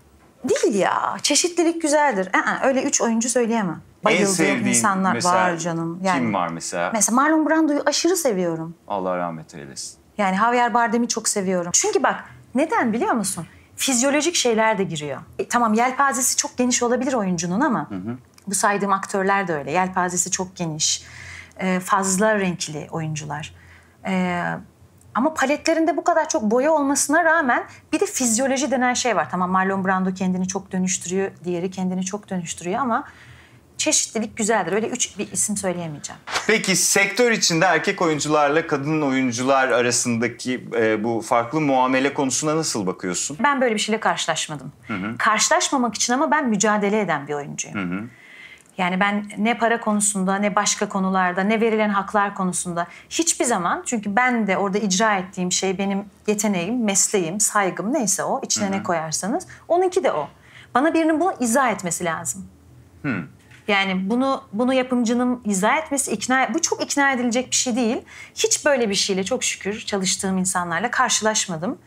değil ya. Çeşitlilik güzeldir. Ee, öyle üç oyuncu söyleyemem. Bayıldığım insanlar var canım. Yani, kim var mesela? Mesela Marlon Brando'yu aşırı seviyorum. Allah rahmet eylesin. Yani Javier Bardem'i çok seviyorum. Çünkü bak neden biliyor musun? Fizyolojik şeyler de giriyor. E, tamam yelpazesi çok geniş olabilir oyuncunun ama hı hı. bu saydığım aktörler de öyle. Yelpazesi çok geniş. E, fazla renkli oyuncular. E, ama paletlerinde bu kadar çok boya olmasına rağmen bir de fizyoloji denen şey var. Tamam Marlon Brando kendini çok dönüştürüyor. Diğeri kendini çok dönüştürüyor ama çeşitlilik güzeldir. Öyle üç bir isim söyleyemeyeceğim. Peki sektör içinde erkek oyuncularla kadın oyuncular arasındaki e, bu farklı muamele konusuna nasıl bakıyorsun? Ben böyle bir şeyle karşılaşmadım. Hı hı. Karşılaşmamak için ama ben mücadele eden bir oyuncuyum. Hı hı. Yani ben ne para konusunda, ne başka konularda, ne verilen haklar konusunda hiçbir zaman... Çünkü ben de orada icra ettiğim şey benim yeteneğim, mesleğim, saygım neyse o. İçine hı hı. ne koyarsanız. Onunki de o. Bana birinin bunu izah etmesi lazım. Hı. Yani bunu bunu yapımcının izah etmesi, ikna, bu çok ikna edilecek bir şey değil. Hiç böyle bir şeyle çok şükür çalıştığım insanlarla karşılaşmadım.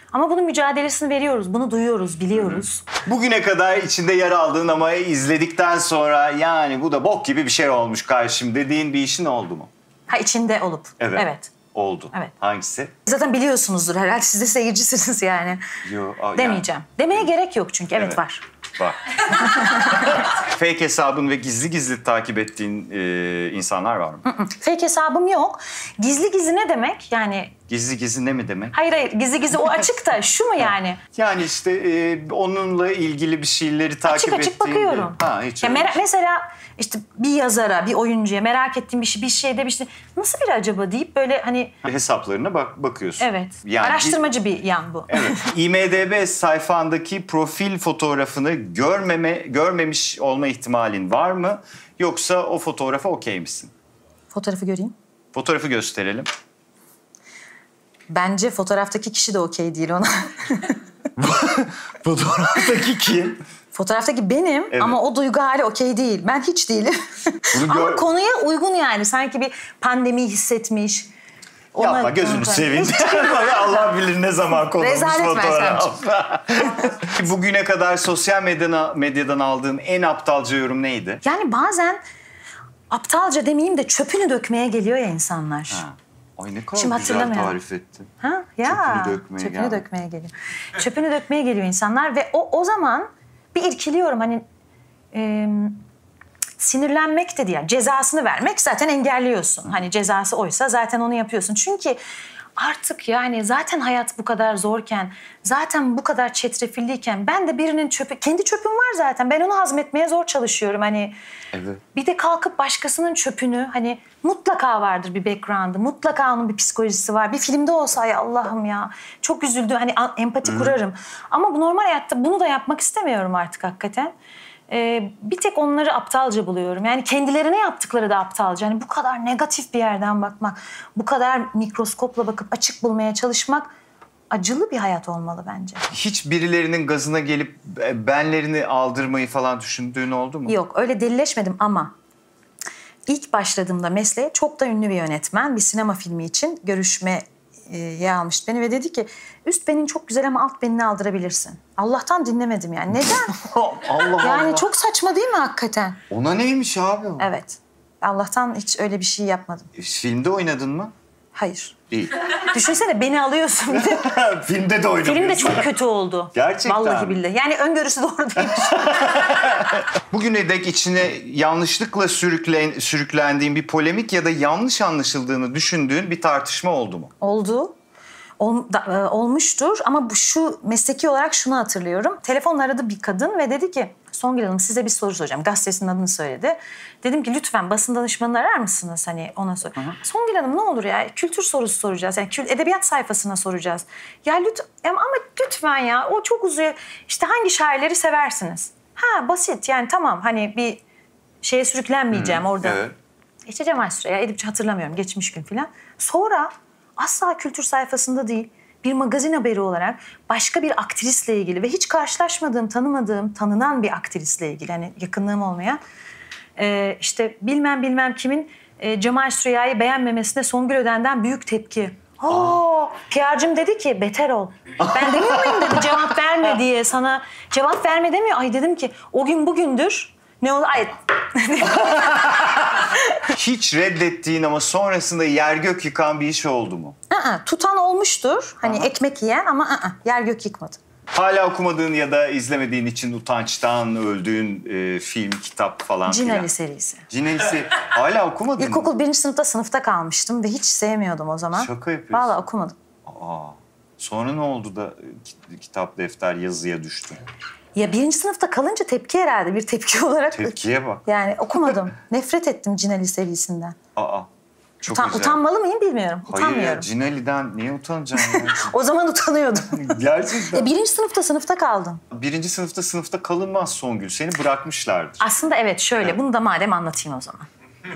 Ama bunun mücadelesini veriyoruz, bunu duyuyoruz, biliyoruz. Bugüne kadar içinde yer aldığın ama izledikten sonra yani bu da bok gibi bir şey olmuş karşım dediğin bir işin oldu mu? Ha içinde olup. Evet. Evet. Oldu. Evet. Hangisi? Zaten biliyorsunuzdur herhalde, siz de seyircisiniz yani. Yo, a- Demeyeceğim. Demeye gerek yok çünkü, evet, Evet. var. Bak. Fake hesabın ve gizli gizli takip ettiğin e, insanlar var mı? Fake hesabım yok. Gizli gizli ne demek? Yani Gizli gizli ne mi demek? hayır hayır, gizli gizli o açık da şu mu yani? Yani işte e, onunla ilgili bir şeyleri takip Açık açık ettiğin... bakıyorum. Ha, hiç Ya öyle mera- bir şey. mesela işte bir yazara, bir oyuncuya merak ettiğim bir şey, bir şeyde bir şey nasıl biri acaba deyip böyle hani Hesaplarına bak bakıyorsun. evet. Yani Araştırmacı bir yan bu. Evet. IMDb sayfandaki profil fotoğrafını görmeme görmemiş olma ihtimalin var mı? Yoksa o fotoğrafa okey misin? Fotoğrafı göreyim. Fotoğrafı gösterelim. Bence fotoğraftaki kişi de okey değil ona. Fotoğraftaki kim? Fotoğraftaki benim Evet. ama o duygu hali okey değil. Ben hiç değilim. Bunu ama gör- konuya uygun yani. Sanki bir pandemiyi hissetmiş. Ona- Yapma gözünü ona- seveyim. Hiç- Allah bilir ne zaman konulmuş Rezalet fotoğraf. Bugüne kadar sosyal medyadan, medyadan aldığın en aptalca yorum neydi? Yani bazen aptalca demeyeyim de çöpünü dökmeye geliyor ya insanlar. Ha. Ay ne kadar Şimdi güzel hatırlamıyorum. tarif ettin. Ha ya. Çöpünü dökmeye Çöpünü geldi. dökmeye geliyor. Çöpünü dökmeye geliyor insanlar ve o o zaman bir irkiliyorum hani e, sinirlenmek de değil. Cezasını vermek zaten engelliyorsun. Hani cezası oysa zaten onu yapıyorsun. Çünkü artık yani zaten hayat bu kadar zorken, zaten bu kadar çetrefilliyken ben de birinin çöpü, kendi çöpüm var zaten. Ben onu hazmetmeye zor çalışıyorum hani. Evet. Bir de kalkıp başkasının çöpünü hani mutlaka vardır bir background'ı. Mutlaka onun bir psikolojisi var. Bir filmde olsa ay Allah'ım ya çok üzüldü. Hani a- empati kurarım. Ama bu normal hayatta bunu da yapmak istemiyorum artık hakikaten. Ee, bir tek onları aptalca buluyorum. Yani kendilerine yaptıkları da aptalca. Hani bu kadar negatif bir yerden bakmak, bu kadar mikroskopla bakıp açık bulmaya çalışmak acılı bir hayat olmalı bence. Hiç birilerinin gazına gelip e, benlerini aldırmayı falan düşündüğün oldu mu? Yok öyle delileşmedim ama ilk başladığımda mesleğe çok da ünlü bir yönetmen bir sinema filmi için görüşmeye almıştı beni ve dedi ki üst benin çok güzel ama alt benini aldırabilirsin. Allah'tan dinlemedim yani. Neden? Allah yani Allah. çok saçma değil mi hakikaten? Ona neymiş abi? Evet. Allah'tan hiç öyle bir şey yapmadım. E, Filmde oynadın mı? Hayır. Değil. Düşünsene beni alıyorsun bir de. Filmde de oynadın. Film de çok kötü oldu. Gerçekten Vallahi mi? billahi. Yani öngörüsü doğru değilmiş. Bugüne dek içine yanlışlıkla sürüklen, sürüklendiğin bir polemik ya da yanlış anlaşıldığını düşündüğün bir tartışma oldu mu? Oldu. Ol, da, e, olmuştur ama bu şu mesleki olarak şunu hatırlıyorum. Telefonla aradı bir kadın ve dedi ki Songül Hanım size bir soru soracağım. Gazetesinin adını söyledi. Dedim ki lütfen basın danışmanını arar mısınız? Hani ona sor. Songül Hanım ne olur ya kültür sorusu soracağız. Yani kül, edebiyat sayfasına soracağız. Ya lütfen ama lütfen ya o çok uzuyor. İşte hangi şairleri seversiniz? Ha basit yani tamam hani bir şeye sürüklenmeyeceğim orada. Evet. İşte Cemal Süreya, Edipçi hatırlamıyorum geçmiş gün filan. Sonra asla kültür sayfasında değil bir magazin haberi olarak başka bir aktrisle ilgili ve hiç karşılaşmadığım, tanımadığım, tanınan bir aktrisle ilgili hani yakınlığım olmayan e, işte bilmem bilmem kimin e, Cemal Süreya'yı beğenmemesine Songül Öden'den büyük tepki. Aa, P R'cım dedi ki beter ol. Ben demiyor muyum dedi cevap verme diye sana cevap verme demiyor. Ay dedim ki o gün bugündür ne olur ay Hiç reddettiğin ama sonrasında yer gök yıkan bir iş oldu mu? Aa, tutan olmuştur. Hani ekmek yiyen ama aa, yer gök yıkmadı. Hala okumadığın ya da izlemediğin için utançtan öldüğün e, film, kitap falan filan. Cinali serisi. Cinali'si hala okumadın mı? İlkokul birinci sınıfta sınıfta kalmıştım ve hiç sevmiyordum o zaman. Şaka yapıyorsun. Vallahi okumadım. Aa, sonra ne oldu da e, kitap, defter, yazıya düştün? Ya birinci sınıfta kalınca tepki herhalde bir tepki olarak. Tepkiye bak. Yani okumadım. Nefret ettim Cinali serisinden. Aa, çok Utan, güzel. utanmalı mıyım bilmiyorum. Hayır ya, Utanmıyorum. Cinali'den niye utanacaksın ya? O zaman utanıyordum. Gerçekten. e, birinci sınıfta sınıfta kaldım. Birinci sınıfta sınıfta kalınmaz Songül. Seni bırakmışlardır. Aslında evet şöyle bunu da madem anlatayım o zaman.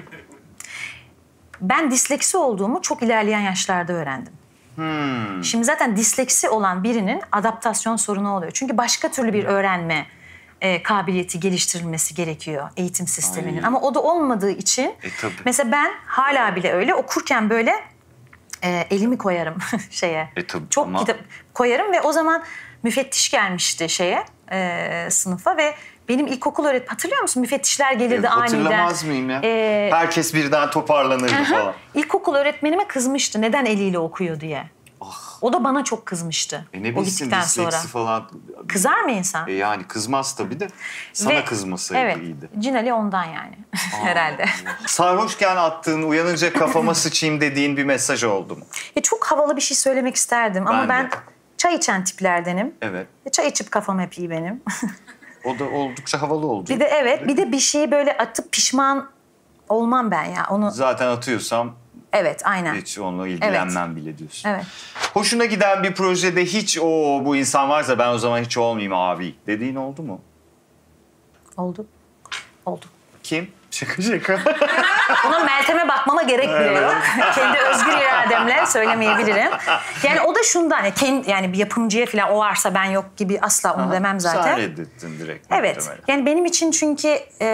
Ben disleksi olduğumu çok ilerleyen yaşlarda öğrendim. Hmm. Şimdi zaten disleksi olan birinin adaptasyon sorunu oluyor. Çünkü başka türlü bir öğrenme e, kabiliyeti geliştirilmesi gerekiyor eğitim sisteminin. Ay. Ama o da olmadığı için E, tabii. mesela ben hala bile öyle okurken böyle e, elimi koyarım şeye. E, tabii, Çok ama... kitap koyarım ve o zaman müfettiş gelmişti şeye e, sınıfa ve benim ilkokul öğretmenim, hatırlıyor musun? Müfettişler gelirdi E, aniden. hatırlamaz mıyım ya? Ee, Herkes birden toparlanırdı falan. İlkokul öğretmenime kızmıştı neden eliyle okuyor diye. O da bana çok kızmıştı. E ne o bilsin gittikten sonra. disleksi falan. Kızar mı insan? E yani kızmaz tabii de sana Ve- kızmasaydı evet, iyiydi. Cinali ondan yani herhalde. Sarhoşken attığın, uyanınca kafama sıçayım dediğin bir mesaj oldu mu? Ya çok havalı bir şey söylemek isterdim ama Ben ben de. çay içen tiplerdenim. Evet. E, Çay içip kafam hep iyi benim. O da oldukça havalı oldu. Bir de evet, bir de bir şeyi böyle atıp pişman olmam ben ya. Onu Zaten atıyorsam evet, aynen. hiç onunla ilgilenmem bile diyorsun. Evet. Hoşuna giden bir projede hiç o bu insan varsa ben o zaman hiç olmayayım abi dediğin oldu mu? Oldu. Oldu. Kim? Şaka şaka. Buna Meltem'e bakmama gerek bile yok. Kendi özgür irademle söylemeyebilirim. Yani o da şundan, yani, kendi, yani bir yapımcıya falan o varsa ben yok gibi asla onu demem zaten. Sen reddettin direkt. Evet. muhtemelen. Yani benim için çünkü e,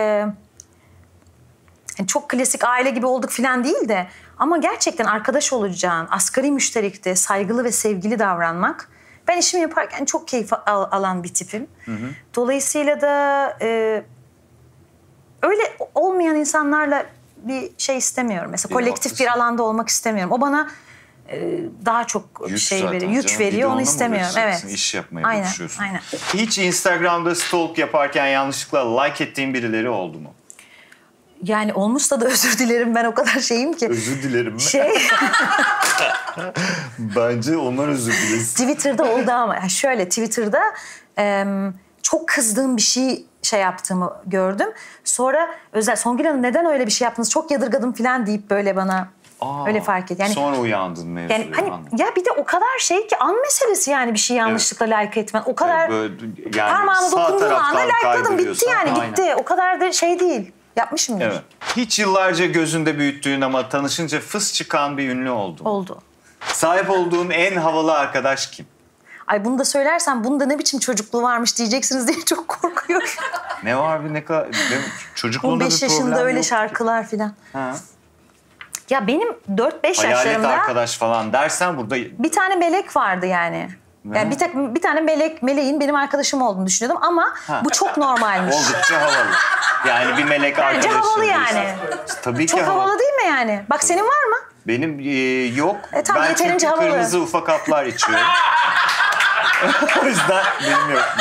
yani çok klasik aile gibi olduk falan değil de ama gerçekten arkadaş olacağın, asgari müşterekte saygılı ve sevgili davranmak. Ben işimi yaparken çok keyif al- alan bir tipim. Hı hı. Dolayısıyla da e, öyle olmayan insanlarla bir şey istemiyorum. Mesela İyi, kolektif haklısın. bir alanda olmak istemiyorum. O bana e, daha çok Yük şey zaten veriyor, yük canım. Bir de veriyor. onunla Onu mı istemiyorum. uğraşacaksın? Evet. İş yapmaya aynen, uğraşıyorsun. aynen. Hiç Instagram'da stalk yaparken yanlışlıkla like ettiğin birileri oldu mu? Yani olmuşsa da özür dilerim, ben o kadar şeyim ki. Özür dilerim mi? Şey Bence onlar özür dilesin. Twitter'da oldu ama yani şöyle Twitter'da e, çok kızdığım bir şey şey yaptığımı gördüm. Sonra özel Songül Hanım neden öyle bir şey yaptınız? Çok yadırgadım falan deyip böyle bana Aa, öyle fark et. Yani sonra uyandın mevzuya. yani hani anladım. ya bir de o kadar şey ki an meselesi yani bir şey yanlışlıkla like etmen. O kadar Evet, böyle yani parmağını sağ dokunduğun anda taraftan like'ladım bitti kaydırıyorsan, yani aynen. gitti. O kadar da şey değil. Yapmışımdır. Evet. Hiç yıllarca gözünde büyüttüğün ama tanışınca fıs çıkan bir ünlü oldu mu? Oldu. Sahip olduğun en havalı arkadaş kim? Ay bunu da söylersem bunda ne biçim çocukluğu varmış diyeceksiniz diye çok korkuyorum. Ne var bir ne kadar... ne- Çocukluğunda on bir beş problem yaşında öyle yok. şarkılar filan. Ha. Ya benim dört beş Hayalet yaşlarımda arkadaş falan dersen burada... bir tane melek vardı yani. Yani bir, tek, bir tane melek meleğin benim arkadaşım olduğunu düşünüyordum ama Ha. bu çok normalmiş. Oldukça havalı. Yani bir melek Bence arkadaşın. havalı diyorsun. yani. Tabii ki Çok havalı değil mi yani? Bak senin var mı? Benim e, yok. E, tamam, ben yeterince çünkü havalı. kırmızı ufak haplar içiyorum. O yüzden benim yok.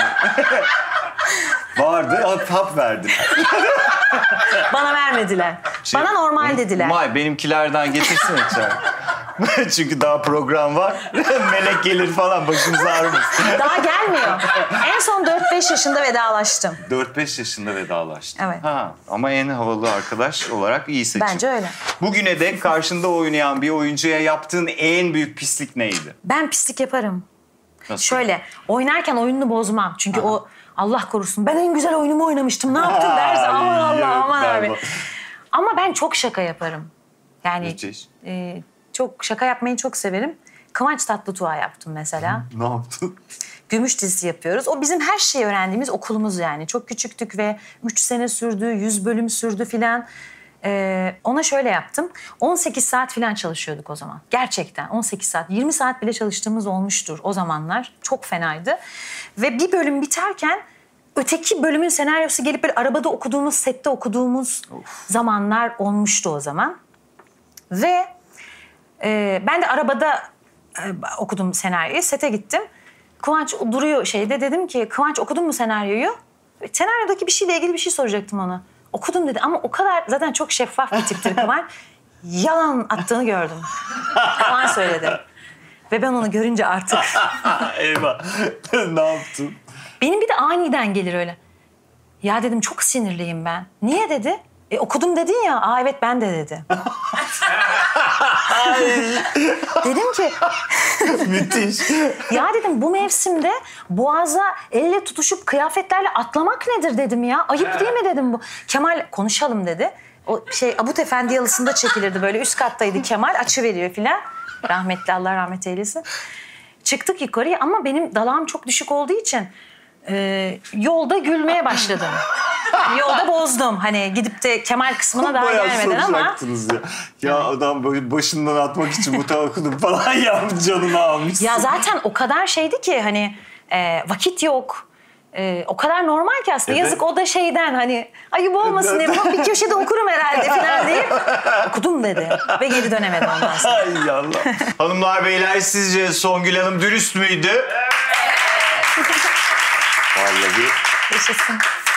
Vardı, hap, hap verdim. Bana vermediler. Bana normal dediler. May, benimkilerden getirsene çay. Çünkü daha program var. Melek gelir falan, başımız ağrımasın. Daha gelmiyor. En son dört beş yaşında vedalaştım. dört beş yaşında vedalaştın. Evet. Ha, ama en havalı arkadaş olarak iyi seçim. Bence öyle. Bugüne dek karşında oynayan bir oyuncuya yaptığın en büyük pislik neydi? Ben pislik yaparım. Nasıl? Şöyle oynarken oyununu bozmam. Çünkü o Allah korusun ben en güzel oyunumu oynamıştım. Ne yaptın derse Ay, aman Allah yok, aman abi. berbat. Ama ben çok şaka yaparım. Yani Müthiş. e, çok şaka yapmayı çok severim. Kıvanç Tatlıtuğ'a yaptım mesela. Ne yaptın? Gümüş dizisi yapıyoruz. O bizim her şeyi öğrendiğimiz okulumuz yani. Çok küçüktük ve üç sene sürdü, yüz bölüm sürdü filan. Ee, ona şöyle yaptım. on sekiz saat filan çalışıyorduk o zaman. Gerçekten on sekiz saat, yirmi saat bile çalıştığımız olmuştur o zamanlar. Çok fenaydı. Ve bir bölüm biterken öteki bölümün senaryosu gelip böyle arabada okuduğumuz, sette okuduğumuz zamanlar olmuştu o zaman. Ve e, ben de arabada e, okudum senaryoyu, sete gittim. Kıvanç duruyor şeyde, dedim ki Kıvanç okudun mu senaryoyu? Senaryodaki bir şeyle ilgili bir şey soracaktım ona. Okudum dedi ama o kadar zaten çok şeffaf bir tiptir Kıvanç. Yalan attığını gördüm. Kıvanç söyledi. Ve ben onu görünce artık... Eyvah. Ne yaptın? Benim bir de aniden gelir öyle. Ya dedim çok sinirliyim ben. Niye dedi? E, okudum dedin ya. Aa evet ben de dedi. Dedim ki... Müthiş. Ya dedim bu mevsimde boğaza elle tutuşup kıyafetlerle atlamak nedir dedim ya. Ayıp değil mi dedim bu. Kemal konuşalım dedi. O şey Abut Efendi yalısında çekilirdi böyle, üst kattaydı Kemal, açıveriyor filan. Rahmetli, Allah rahmet eylesin. Çıktık yukarıya ama benim dalağım çok düşük olduğu için e, yolda gülmeye başladım. Yolda bozdum. Hani gidip de Kemal kısmına daha Bayağı gelmeden ama. soracaktınız ya. Ya adam böyle başından atmak için bu okudum falan ya canını almışsın. Ya zaten o kadar şeydi ki hani e, vakit yok. E, o kadar normal ki aslında. Evet. Yazık o da şeyden hani ayıp olmasın diye bir köşede okurum herhalde falan deyip okudum dedi. Ve geri dönemedi ondan sonra. Ay Allah. Hanımlar beyler sizce Songül Hanım dürüst müydü? Vallahi. Yaşasın.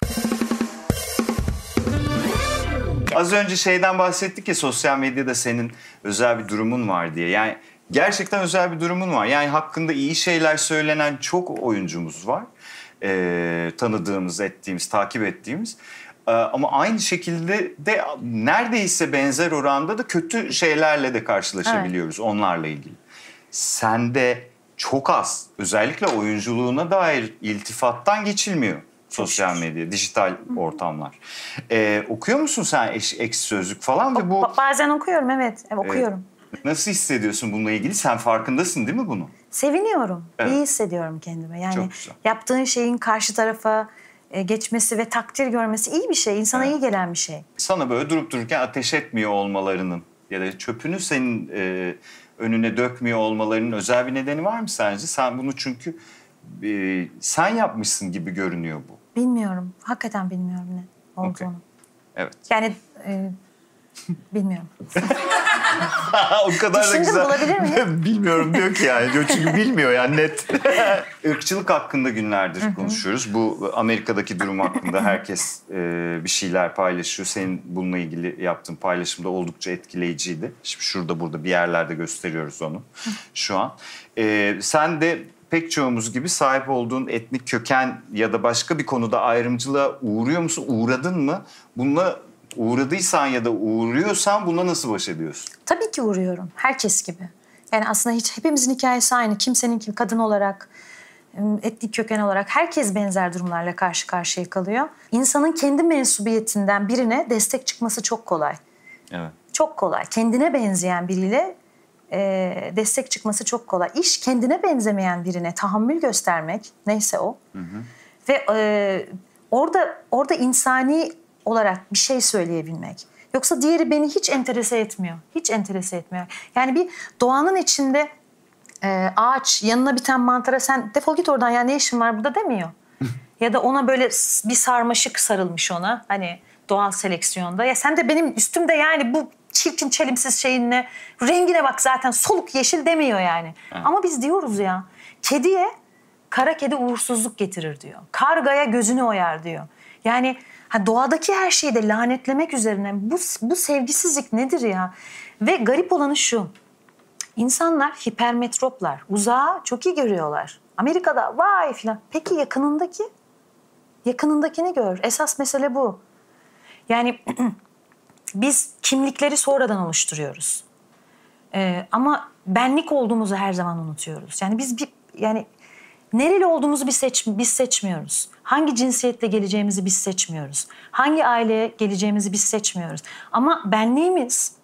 Az önce şeyden bahsettik ya sosyal medyada senin özel bir durumun var diye. Yani gerçekten özel bir durumun var. Yani hakkında iyi şeyler söylenen çok oyuncumuz var. Ee, tanıdığımız, ettiğimiz, takip ettiğimiz. Ee, ama aynı şekilde de neredeyse benzer oranda da kötü şeylerle de karşılaşabiliyoruz onlarla ilgili. Sende çok az, özellikle oyunculuğuna dair iltifattan geçilmiyor. Sosyal medya, dijital ortamlar. Ee, okuyor musun sen eş, ek sözlük falan ve bu... Ba- Bazen okuyorum evet. evet okuyorum. E, nasıl hissediyorsun bununla ilgili? Sen farkındasın değil mi bunu? Seviniyorum. Evet. İyi hissediyorum kendimi. Yani Çok güzel. yaptığın şeyin karşı tarafa e, geçmesi ve takdir görmesi iyi bir şey. İnsana Evet. iyi gelen bir şey. Sana böyle durup dururken ateş etmiyor olmalarının ya da çöpünü senin e, önüne dökmüyor olmalarının özel bir nedeni var mı sence? Sen bunu çünkü e, sen yapmışsın gibi görünüyor bu. Bilmiyorum. Hakikaten bilmiyorum ne olduğunu. Okey. Evet. Yani e, bilmiyorum. O kadar Düşündüm, da güzel. bulabilir miyim? Bilmiyorum diyor ki yani. Diyor çünkü bilmiyor yani net. Irkçılık hakkında günlerdir konuşuyoruz. Bu Amerika'daki durum hakkında herkes e, bir şeyler paylaşıyor. Senin bununla ilgili yaptığın paylaşım da oldukça etkileyiciydi. Şimdi şurada burada bir yerlerde gösteriyoruz onu şu an. E, sen de pek çoğumuz gibi sahip olduğun etnik köken ya da başka bir konuda ayrımcılığa uğruyor musun? Uğradın mı? Bununla uğradıysan ya da uğruyorsan bununla nasıl baş ediyorsun? Tabii ki uğruyorum. Herkes gibi. Yani aslında hiç hepimizin hikayesi aynı. Kimsenin kim kadın olarak, etnik köken olarak herkes benzer durumlarla karşı karşıya kalıyor. İnsanın kendi mensubiyetinden birine destek çıkması çok kolay. Evet. Çok kolay. Kendine benzeyen biriyle e, destek çıkması çok kolay. İş kendine benzemeyen birine tahammül göstermek neyse o. Hı hı. Ve e, orada orada insani olarak bir şey söyleyebilmek. Yoksa diğeri beni hiç enterese etmiyor. Hiç enterese etmiyor. Yani bir doğanın içinde e, ağaç yanına biten mantara sen defol git oradan ya ne işin var burada demiyor. Ya da ona böyle bir sarmaşık sarılmış ona hani doğal seleksiyonda. Ya sen de benim üstümde yani bu çirkin çelimsiz şeyinle rengine bak zaten soluk yeşil demiyor yani. Evet. Ama biz diyoruz ya kediye kara kedi uğursuzluk getirir diyor. Kargaya gözünü oyar diyor. Yani ha, doğadaki her şeyi de lanetlemek üzerine bu, bu sevgisizlik nedir ya? Ve garip olanı şu. İnsanlar hipermetroplar. Uzağı çok iyi görüyorlar. Amerika'da vay filan. Peki yakınındaki? Yakınındakini gör. Esas mesele bu. Yani biz kimlikleri sonradan oluşturuyoruz. Ee, ama benlik olduğumuzu her zaman unutuyoruz. Yani biz bir yani nereli olduğumuzu biz, seç, biz seçmiyoruz. Hangi cinsiyetle geleceğimizi biz seçmiyoruz. Hangi aileye geleceğimizi biz seçmiyoruz. Ama benliğimiz,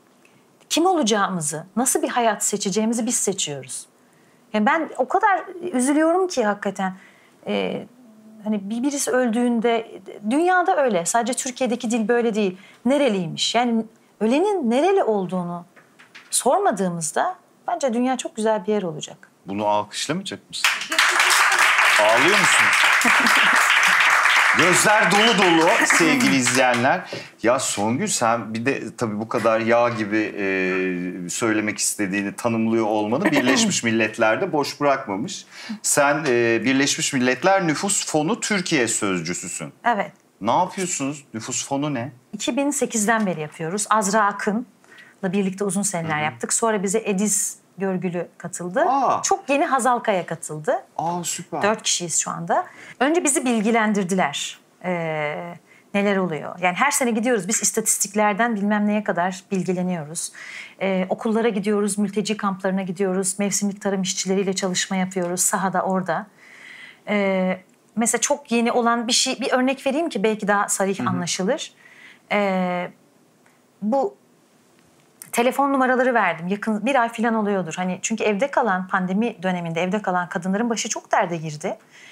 kim olacağımızı, nasıl bir hayat seçeceğimizi biz seçiyoruz. Yani ben o kadar üzülüyorum ki hakikaten. Ee, hani bir birisi öldüğünde, dünyada öyle. Sadece Türkiye'deki dil böyle değil. Nereliymiş? Yani ölenin nereli olduğunu sormadığımızda bence dünya çok güzel bir yer olacak. Bunu alkışlamayacak mısın? Ağlıyor musun? Gözler dolu dolu sevgili izleyenler. Ya Songül sen bir de tabii bu kadar yağ gibi e, söylemek istediğini tanımlıyor olmanı Birleşmiş Milletler'de boş bırakmamış. Sen e, Birleşmiş Milletler Nüfus Fonu Türkiye Sözcüsüsün. Evet. Ne yapıyorsunuz? Nüfus Fonu ne? iki bin sekizden beri yapıyoruz. Azra Akın'la birlikte uzun seneler Hı-hı. yaptık. Sonra bize Ediz Görgülü katıldı. Aa. Çok yeni Hazal Kaya katıldı. Aa süper. Dört kişiyiz şu anda. Önce bizi bilgilendirdiler. Ee, neler oluyor? Yani her sene gidiyoruz. Biz istatistiklerden bilmem neye kadar bilgileniyoruz. Ee, okullara gidiyoruz, mülteci kamplarına gidiyoruz. Mevsimlik tarım işçileriyle çalışma yapıyoruz. Sahada, orada. Ee, mesela çok yeni olan bir şey, bir örnek vereyim ki belki daha sarih Hı-hı. anlaşılır. Ee, bu telefon numaraları verdim. Yakın bir ay falan oluyordur. Hani çünkü evde kalan, pandemi döneminde evde kalan kadınların başı çok derde girdi.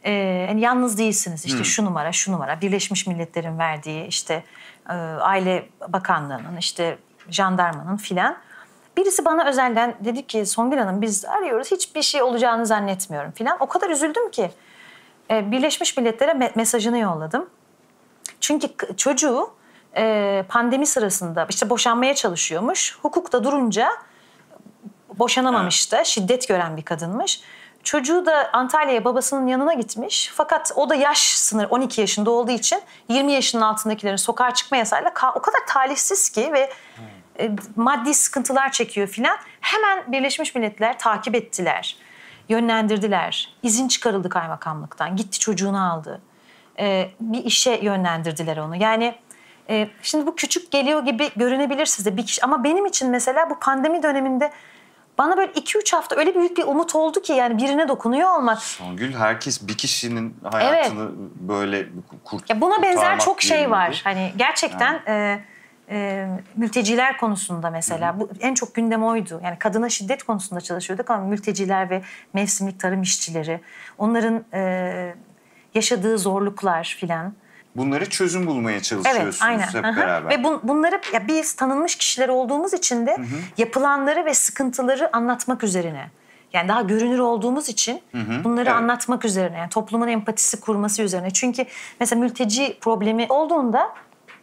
e, hani yalnız değilsiniz. İşte şu numara, şu numara. Birleşmiş Milletler'in verdiği işte e, Aile Bakanlığı'nın, işte jandarmanın filan. Birisi bana özelden dedi ki Songül Hanım biz arıyoruz hiçbir şey olacağını zannetmiyorum filan. O kadar üzüldüm ki e, Birleşmiş Milletler'e me- mesajını yolladım. Çünkü çocuğu e, pandemi sırasında işte boşanmaya çalışıyormuş. Hukukta durunca boşanamamış da şiddet gören bir kadınmış. Çocuğu da Antalya'ya babasının yanına gitmiş. Fakat o da yaş sınırı on iki yaşında olduğu için yirmi yaşının altındakilerin sokağa çıkma yasayla o kadar talihsiz ki ve e, maddi sıkıntılar çekiyor filan. Hemen Birleşmiş Milletler takip ettiler, yönlendirdiler. İzin çıkarıldı kaymakamlıktan. Gitti çocuğunu aldı. E, bir işe yönlendirdiler onu. Yani e, şimdi bu küçük geliyor gibi görünebilir size bir kişi. Ama benim için mesela bu pandemi döneminde bana böyle iki üç hafta öyle büyük bir umut oldu ki yani birine dokunuyor olmak. Songül herkes bir kişinin hayatını evet. böyle kurt, ya buna benzer çok şey yerinde. var. Hani gerçekten yani. e, e, mülteciler konusunda mesela bu en çok gündem oydu. Yani kadına şiddet konusunda çalışıyorduk ama mülteciler ve mevsimlik tarım işçileri, onların e, yaşadığı zorluklar filan. Bunları çözüm bulmaya çalışıyorsunuz evet, aynen. hep Aha. beraber. Ve bun, bunları ya biz tanınmış kişiler olduğumuz için de hı hı. yapılanları ve sıkıntıları anlatmak üzerine. Yani daha görünür olduğumuz için hı hı. bunları evet. anlatmak üzerine. Yani toplumun empatisi kurması üzerine. Çünkü mesela mülteci problemi olduğunda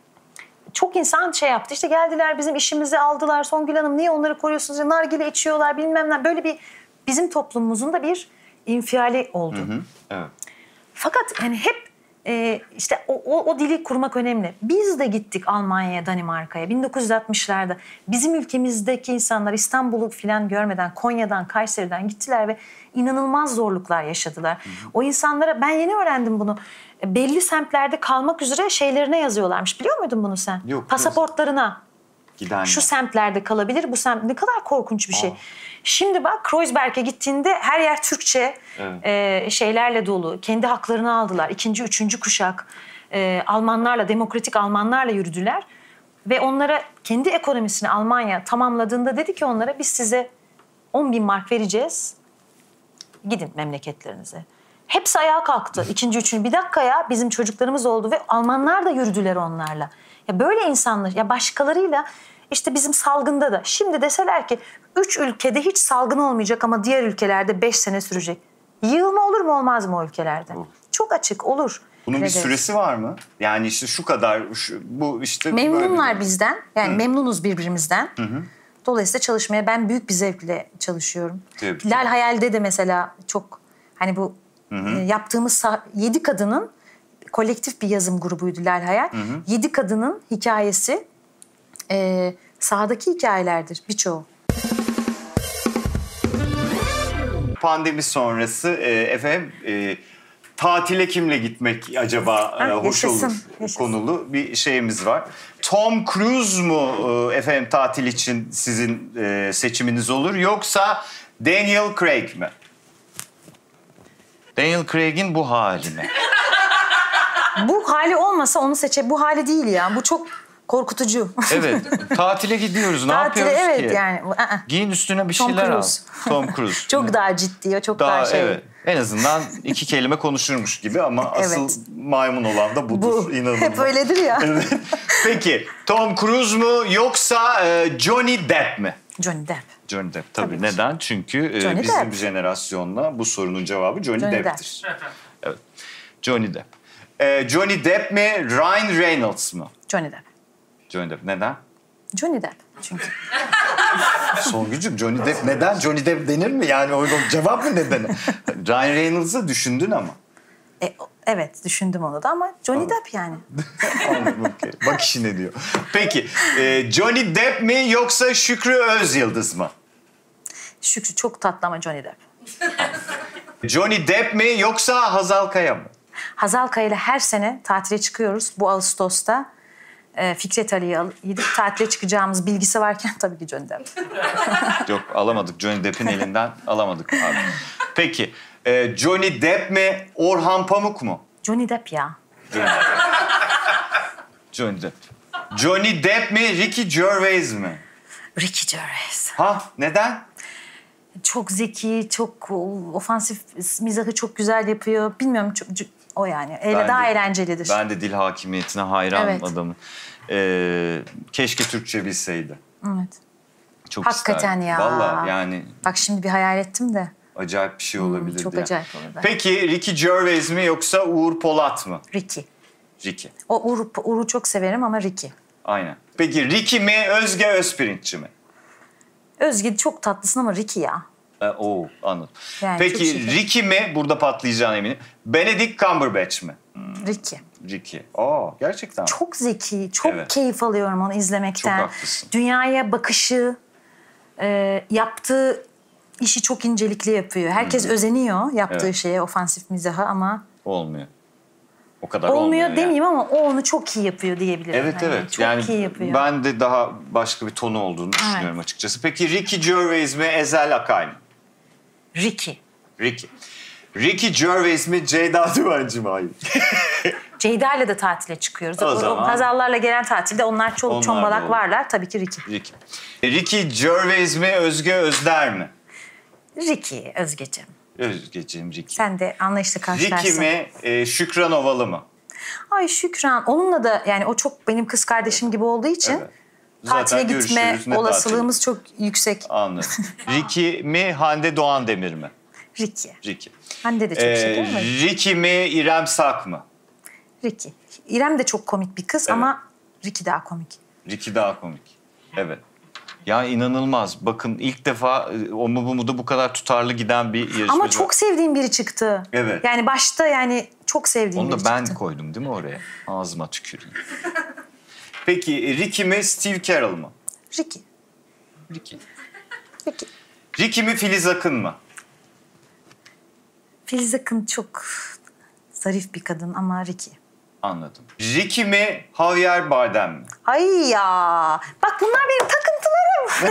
çok insan şey yaptı. İşte geldiler bizim işimizi aldılar. Songül Hanım niye onları koruyorsunuz? Nargile içiyorlar bilmem ne. Böyle bir bizim toplumumuzun da bir infiali oldu. Hı hı. Evet. Fakat yani hep Ee, işte o, o, o dili kurmak önemli. Biz de gittik Almanya'ya, Danimarka'ya bin dokuz yüz altmışlarda. Bizim ülkemizdeki insanlar İstanbul'u falan görmeden Konya'dan, Kayseri'den gittiler ve inanılmaz zorluklar yaşadılar. Hı hı. O insanlara ben yeni öğrendim bunu. Belli semtlerde kalmak üzere şeylerine yazıyorlarmış. Biliyor muydun bunu sen? Yok. Pasaportlarına. Giden Şu semtlerde kalabilir, bu semt ne kadar korkunç bir şey. Aa. Şimdi bak Kreuzberg'e gittiğinde her yer Türkçe evet. e, şeylerle dolu. Kendi haklarını aldılar. İkinci, üçüncü kuşak e, Almanlarla, demokratik Almanlarla yürüdüler. Ve onlara kendi ekonomisini Almanya tamamladığında dedi ki onlara biz size on bin mark vereceğiz. Gidin memleketlerinize. Hepsi ayağa kalktı. İkinci, üçüncü bir dakika ya bizim çocuklarımız oldu ve Almanlar da yürüdüler onlarla. Ya böyle insanlar ya başkalarıyla işte bizim salgında da şimdi deseler ki üç ülkede hiç salgın olmayacak ama diğer ülkelerde beş sene sürecek. Yığılma olur mu olmaz mı o ülkelerde? Olur. Çok açık olur. Bunun bir süresi var mı? Yani işte şu kadar şu, bu işte memnunlar böyle bizden. Yani hı. memnunuz birbirimizden. Hı hı. Dolayısıyla çalışmaya ben büyük bir zevkle çalışıyorum. Evet. Lal Hayal'de de mesela çok hani bu hı hı. yaptığımız yedi kadının kolektif bir yazım grubuydu Lal Hayal. Hı hı. Yedi kadının hikayesi e, sahadaki hikayelerdir birçoğu. Pandemi sonrası e, efendim e, tatile kimle gitmek acaba ha, e, hoş yaşasın, olur yaşasın. Konulu bir şeyimiz var. Tom Cruise mu e, efendim tatil için sizin e, seçiminiz olur yoksa Daniel Craig mi? Daniel Craig'in bu hali mi? Bu hali olmasa onu seçe. Bu hali değil ya. Bu çok korkutucu. Evet. Tatile gidiyoruz. Ne tatile, yapıyoruz evet, ki? Yani. Giyin üstüne bir Tom şeyler Cruise. Al. Tom Cruise. Çok daha ciddi. Çok daha, daha şey. Evet. En azından iki kelime konuşurmuş gibi ama evet. asıl maymun olan da budur. Bu. İnanılmaz. Hep öyledir ya. Evet. Peki Tom Cruise mu yoksa e, Johnny Depp mi? Johnny Depp. Johnny Depp tabii. tabii Neden? Çünkü e, bizim Depp. jenerasyonla bu sorunun cevabı Johnny, Johnny Depp'tir. Depp. Evet. Johnny Depp. Ee, Johnny Depp mi, Ryan Reynolds mu? Johnny Depp. Johnny Depp. Neden? Johnny Depp çünkü. Songülcüm, Johnny Depp neden? Johnny Depp denir mi? Yani o cevap mı nedeni? Ryan Reynolds'ı düşündün ama. E, evet, düşündüm onu da ama Johnny Anladım. Depp yani. Anladım, okay. Bak işine diyor. Peki, e, Johnny Depp mi yoksa Şükrü Özyıldız mı? Şükrü çok tatlı ama Johnny Depp. Johnny Depp mi yoksa Hazal Kaya mı? Hazal Kaya ile her sene tatile çıkıyoruz. Bu Ağustos'ta e, Fikret Ali'yi gidip tatile çıkacağımız bilgisi varken tabii ki Johnny Depp. Yok alamadık. Johnny Depp'in elinden alamadık abi. Peki e, Johnny Depp mi Orhan Pamuk mu? Johnny Depp ya. Johnny Depp. Johnny Depp mi Ricky Gervais mi? Ricky Gervais. Ha neden? Çok zeki, çok ofansif mizahı çok güzel yapıyor. Bilmiyorum çok, çok- o yani. Öyle Ben daha de- eğlencelidir. Ben de dil hakimiyetine hayran Evet. adamım. Ee, keşke Türkçe bilseydi. Evet. Çok Hakikaten isterdim. ya. Vallahi yani Bak şimdi bir hayal ettim de. acayip bir şey olabilirdi. çok yani. acayip olurdu. Peki Ricky Gervais mi yoksa Uğur Polat mı? Ricky. Ricky. O Uğur, Uğur'u çok severim ama Ricky. Aynen. Peki Ricky mi Özge Özpirinççi mi? Özge çok tatlısın ama Ricky ya. Ee, oo, anladım. Yani çok Peki şeker. Ricky mi? Burada patlayacağına eminim. Benedict Cumberbatch mi? Ricky. Ricky. Aa, gerçekten. Çok zeki, çok Evet. keyif alıyorum onu izlemekten. Çok haklısın. Dünyaya bakışı, e, yaptığı işi çok incelikli yapıyor. Herkes özeniyor yaptığı Evet. şeye, ofansif mizaha ama Olmuyor. O kadar olmuyor, olmuyor, yani. demeyeyim ama o onu çok iyi yapıyor diyebilirim. Evet Yani evet. Çok yani iyi yapıyor. ben de daha başka bir tonu olduğunu düşünüyorum açıkçası. Peki Ricky Gervais mi Ezel Akay mı? Ricky. Ricky. Ricky Gervais mi Ceyda Düvenci mi? Hayır. Ceyda ile de tatile çıkıyoruz. O O, zaman- Hazallarla gelen tatilde onlar çok Onlar da çombalak olur. varlar. Tabii ki Ricky. Ricky. Ricky Gervais mi Özge Özder mi? Ricky Özgeciğim. Özgeciğim Ricky. Sen de anlayışla karşılarsın. Ricky mi e, Şükran Ovalı mı? Ay Şükran. Onunla da yani o çok benim kız kardeşim gibi olduğu için Evet. Zaten tatile gitme görüşürüz, ne olasılığımız çok yüksek. Anladım. Ricky mi Hande Doğan Demir mi? Ricky. Ricky. Hande de çok Ee, şeker ama Ricky mi İrem Sak mı? Ricky. İrem de çok komik bir kız Evet. ama Ricky daha komik. Ricky daha komik. Evet. Ya inanılmaz. Bakın ilk defa e, o mu bu mu da bu kadar tutarlı giden bir yarışmacı. Ama çok sevdiğim biri çıktı. Evet. Yani başta yani çok sevdiğim Onu biri da ben çıktı. koydum değil mi oraya? Ağzıma tüküreyim. Peki Ricky mi Steve Carell mı? Ricky. Ricky. Ricky. Ricky mi Filiz Akın mı? Filiz Akın çok zarif bir kadın ama Ricky. Anladım. Ricky mi Javier Bardem mi? Ay ya. Bak bunlar benim takıntılarım.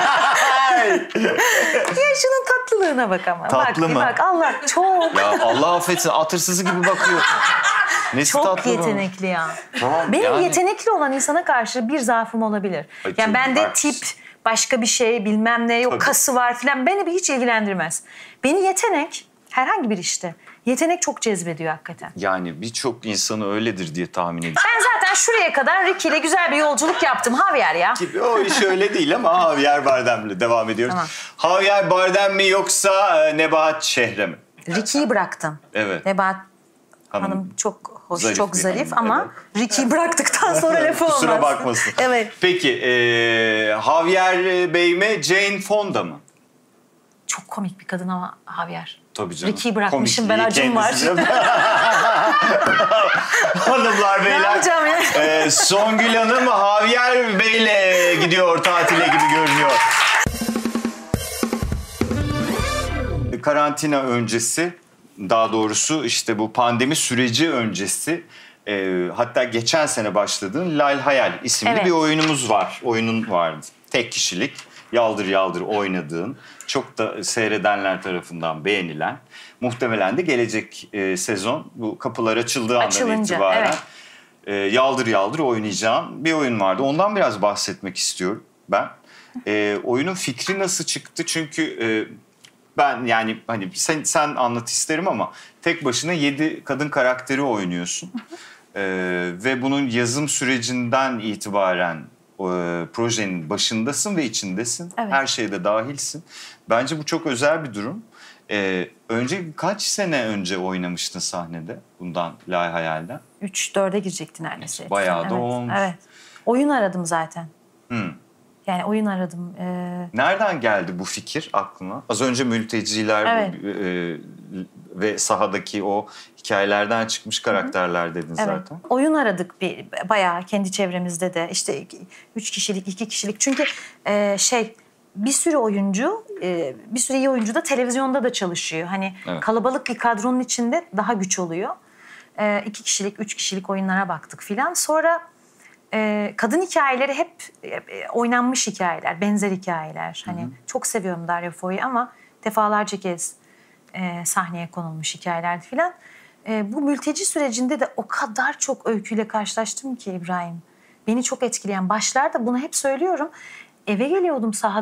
Ya şunun tatlılığına bak ama. Tatlı bak, bir mı? Bak Allah çok Ya Allah affetsin atırsızı gibi bakıyor. Nesi çok tatlı bu? yetenekli ya. Tamam, Benim yani- yetenekli olan insana karşı bir zaafım olabilir. Ay, Yani çok bende haklısın. tip başka bir şey bilmem ne yok Tabii. kası var filan beni bir hiç ilgilendirmez. Beni yetenek herhangi bir işte yetenek çok cezbediyor hakikaten. Yani birçok insanı öyledir diye tahmin ediyorum. Ben zaten şuraya kadar Ricky ile güzel bir yolculuk yaptım Javier ya. Gibi. O iş öyle değil ama Javier Bardem'le devam ediyoruz. Tamam. Javier Bardem mi yoksa e, Nebahat Şehre mi? Ricky'yi bıraktım. Evet. Nebahat Hanım, Hanım çok hoş, zarif çok bir zarif hanım, ama Ricky'yi bıraktıktan sonra lafı olmaz. Kusura bakmasın. Evet. Peki e, Javier Bey mi Jane Fonda mı? Çok komik bir kadın ama Javier. Tabii canım. Ricky'yi bırakmışım, Komikliği ben acım var. kendisi canım. Hanımlar Ne beyler. yapacağım ya? e, Songül Hanım Javier Bey'le gidiyor tatile gibi görünüyor. Karantina öncesi, daha doğrusu işte bu pandemi süreci öncesi, e, hatta geçen sene başladığın Lal Hayal isimli Evet. bir oyunumuz var. Oyunun vardı. Tek kişilik, yaldır yaldır oynadığın, çok da seyredenler tarafından beğenilen, muhtemelen de gelecek e, sezon bu kapılar açıldığı andan Açılınca, itibaren evet. e, yaldır yaldır oynayacağım bir oyun vardı. Ondan biraz bahsetmek istiyorum ben. E, oyunun fikri nasıl çıktı? Çünkü e, ben yani hani sen, sen anlat isterim ama tek başına yedi kadın karakteri oynuyorsun. E, ve bunun yazım sürecinden itibaren e, projenin başındasın ve içindesin. Evet. Her şeyde dahilsin. Bence bu çok özel bir durum. E, önce kaç sene önce oynamıştın sahnede bundan Lay Hayal'den? Üç, dörde girecekti neredeyse. Bayağı da evet. olmuş. Evet. Oyun aradım zaten. Hmm. Yani oyun aradım. Ee, Nereden geldi bu fikir aklına? Az önce mülteciler Evet. e, ve sahadaki o hikayelerden çıkmış karakterler dedin evet. zaten. Oyun aradık bir bayağı kendi çevremizde de işte iki- üç kişilik, iki kişilik. Çünkü e, şey bir sürü oyuncu, e, bir sürü iyi oyuncu da televizyonda da çalışıyor. Hani Evet. kalabalık bir kadronun içinde daha güç oluyor. E, iki kişilik, üç kişilik oyunlara baktık filan. Sonra e, kadın hikayeleri hep e, oynanmış hikayeler, benzer hikayeler. Hani çok seviyorum Darya Foy'u ama defalarca kez e, sahneye konulmuş hikayeler filan. E, bu mülteci sürecinde de o kadar çok öyküyle karşılaştım ki İbrahim. Beni çok etkileyen başlarda bunu hep söylüyorum. Eve geliyordum sahadan.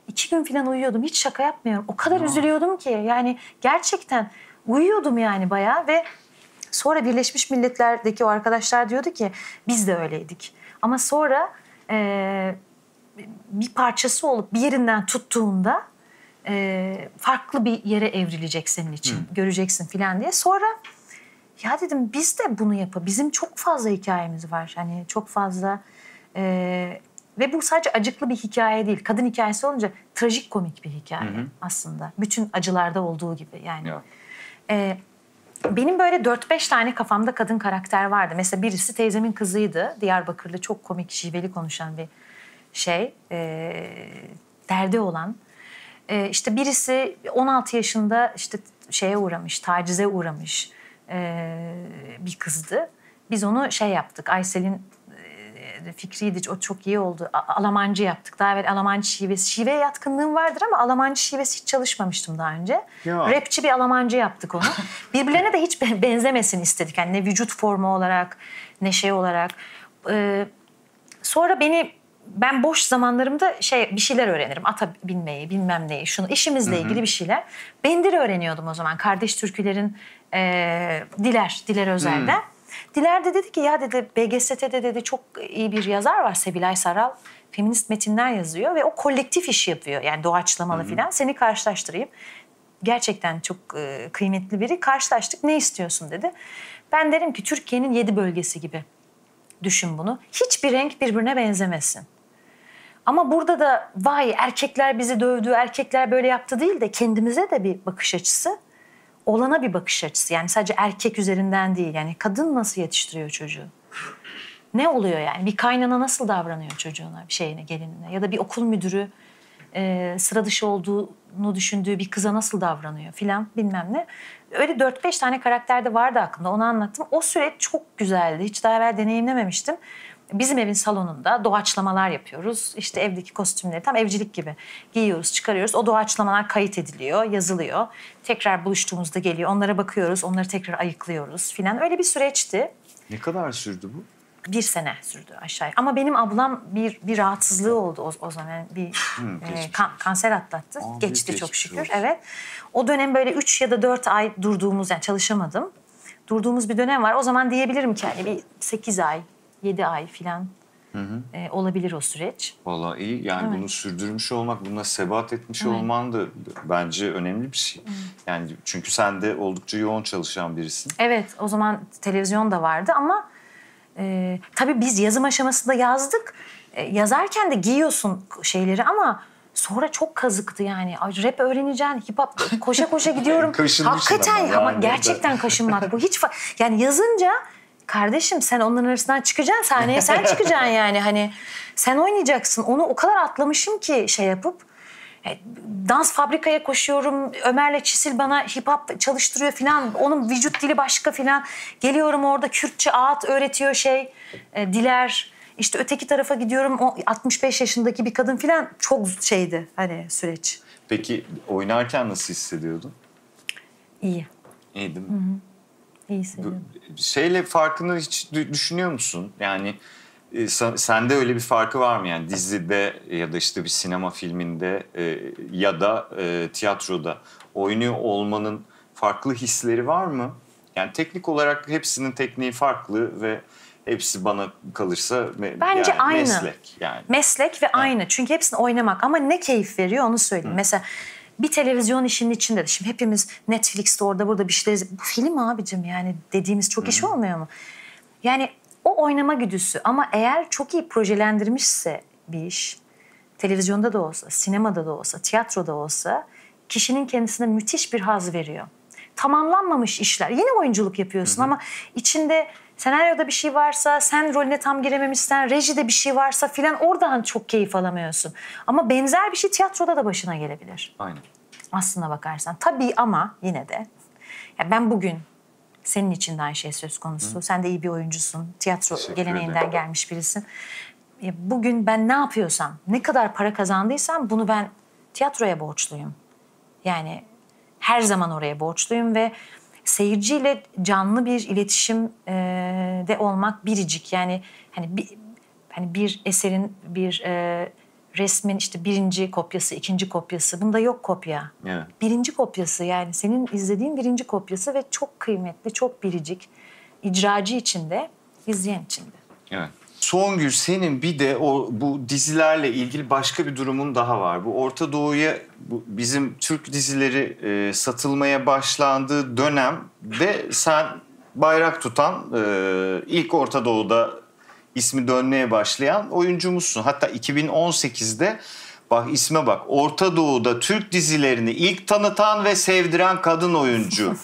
iki gün falan uyuyordum. Hiç şaka yapmıyorum. O kadar üzülüyordum ki. Yani gerçekten uyuyordum yani bayağı ve sonra Birleşmiş Milletler'deki o arkadaşlar diyordu ki biz de öyleydik. Ama sonra e, bir parçası olup bir yerinden tuttuğunda e, farklı bir yere evrilecek senin için. Hı. Göreceksin falan diye. Sonra ya dedim biz de bunu yapalım. Bizim çok fazla hikayemiz var. Hani çok fazla e, ve bu sadece acıklı bir hikaye değil. Kadın hikayesi olunca trajikomik bir hikaye hı hı. aslında. Bütün acılarda olduğu gibi yani. E, benim böyle dört beş tane kafamda kadın karakter vardı. Mesela birisi teyzemin kızıydı. Diyarbakırlı çok komik şiveli konuşan bir şey. E, derdi olan. E, işte birisi on altı yaşında işte şeye uğramış, tacize uğramış e, bir kızdı. Biz onu şey yaptık. Aysel'in e, fikriydi. O çok iyi oldu. A- Almancı yaptık. Daha evvel Almancı şivesi. Şiveye yatkınlığım vardır ama Almancı şivesi hiç çalışmamıştım daha önce. Ya. Rapçi bir Almancı yaptık onu. Birbirlerine de hiç benzemesin istedik. Yani ne vücut formu olarak ne şey olarak. E, sonra beni ben boş zamanlarımda şey bir şeyler öğrenirim. Ata binmeyi, bilmem neyi, şunu işimizle ilgili bir şeyler. Bendir öğreniyordum o zaman. Kardeş Türküler'in e, Diler, Diler Özel'den. Hı. Diler de dedi ki ya dedi B G S T'de dedi çok iyi bir yazar var Sevilay Saral. Feminist metinler yazıyor ve o kolektif iş yapıyor. Yani doğaçlamalı filan. Seni karşılaştırayım. Gerçekten çok e, kıymetli biri. Karşılaştık. Ne istiyorsun dedi. Ben derim ki Türkiye'nin yedi bölgesi gibi. Düşün bunu. Hiçbir renk birbirine benzemesin. Ama burada da vay erkekler bizi dövdü, erkekler böyle yaptı değil de kendimize de bir bakış açısı, olana bir bakış açısı. Yani sadece erkek üzerinden değil. Yani kadın nasıl yetiştiriyor çocuğu? Ne oluyor yani? Bir kaynana nasıl davranıyor çocuğuna, bir şeyine, gelinine? Ya da bir okul müdürü e, sıra dışı olduğunu düşündüğü bir kıza nasıl davranıyor filan bilmem ne. Öyle dört beş tane karakter de vardı aklımda. Onu anlattım. O süreç çok güzeldi. Hiç daha evvel deneyimlememiştim. Bizim evin salonunda doğaçlamalar yapıyoruz. İşte evdeki kostümleri tam evcilik gibi giyiyoruz, çıkarıyoruz. O doğaçlamalar kayıt ediliyor, yazılıyor. Tekrar buluştuğumuzda geliyor. Onlara bakıyoruz, onları tekrar ayıklıyoruz filan. Öyle bir süreçti. Ne kadar sürdü bu? Bir sene sürdü aşağı. Ama benim ablam bir bir rahatsızlığı oldu o, o zaman. Yani bir hmm, e, kan, kanser atlattı. Aa, geçti çok şükür. Olsun. Evet. O dönem böyle üç ya da dört ay durduğumuz, yani çalışamadım. Durduğumuz bir dönem var. O zaman diyebilirim ki yani bir sekiz ay, yedi ay falan e, olabilir o süreç. Vallahi iyi. Yani evet. Bunu sürdürmüş olmak, buna sebat etmiş evet. olman da bence önemli bir şey. Evet. Yani çünkü sen de oldukça yoğun çalışan birisin. Evet. O zaman televizyon da vardı ama e, tabii biz yazım aşamasında yazdık. E, yazarken de giyiyorsun şeyleri ama sonra çok kazıktı yani. Ay, rap öğreneceksin, hip hop koşa koşa gidiyorum. Hakikaten ama, yani ama gerçekten kaşınmak bu. Hiç yani yazınca kardeşim sen onların arasından çıkacaksın, sahneye sen çıkacaksın yani. Hani sen oynayacaksın. Onu o kadar atlamışım ki şey yapıp. E, dans fabrikaya koşuyorum. Ömer'le Çisil bana hip hop çalıştırıyor falan. Onun vücut dili başka falan. Geliyorum orada Kürtçe ağıt öğretiyor şey. E, Diler. İşte öteki tarafa gidiyorum. O altmış beş yaşındaki bir kadın falan. Çok şeydi hani süreç. Peki oynarken nasıl hissediyordun? İyi. İyi değil mi? Hı hı. İyi hissediyorum. Şeyle farkını hiç düşünüyor musun? Yani e, sende öyle bir farkı var mı? Yani dizide ya da işte bir sinema filminde e, ya da e, tiyatroda oynuyor olmanın farklı hisleri var mı? Yani teknik olarak hepsinin tekniği farklı ve hepsi bana kalırsa me- bence yani aynı. Meslek yani. Meslek ve evet. aynı. Çünkü hepsini oynamak ama ne keyif veriyor onu söyleyeyim. Hı. Mesela bir televizyon işinin içinde de şimdi hepimiz Netflix'te orada burada bir şeyler... Bu film abicim yani dediğimiz çok Hı-hı. iş olmuyor mu? Yani o oynama güdüsü ama eğer çok iyi projelendirmişse bir iş, televizyonda da olsa, sinemada da olsa, tiyatroda olsa kişinin kendisine müthiş bir haz veriyor. Tamamlanmamış işler. Yine oyunculuk yapıyorsun Hı-hı. ama içinde senaryoda bir şey varsa, sen rolüne tam girememişsen, rejide bir şey varsa filan oradan çok keyif alamıyorsun. Ama benzer bir şey tiyatroda da başına gelebilir. Aynen. Aslına bakarsan. Tabii ama yine de ya ben bugün senin için de aynı şey söz konusu. Hı. Sen de iyi bir oyuncusun. Tiyatro Teşekkür geleneğinden ederim. Gelmiş birisin. Ya bugün ben ne yapıyorsam, ne kadar para kazandıysam bunu ben tiyatroya borçluyum. Yani her zaman oraya borçluyum ve seyirciyle canlı bir iletişimde olmak biricik. Yani hani bir hani bir eserin bir e, resmin işte birinci kopyası, ikinci kopyası. Bunda yok kopya. Evet. Birinci kopyası yani senin izlediğin birinci kopyası ve çok kıymetli, çok biricik. İcracı içinde, izleyen içinde. Evet. Songül, senin bir de o bu dizilerle ilgili başka bir durumun daha var. Bu Orta Doğu'ya bu bizim Türk dizileri e, satılmaya başlandığı dönemde sen bayrak tutan e, ilk Orta Doğu'da ismi dönmeye başlayan oyuncumuzsun. Hatta iki bin on sekizde bak isme bak, Orta Doğu'da Türk dizilerini ilk tanıtan ve sevdiren kadın oyuncu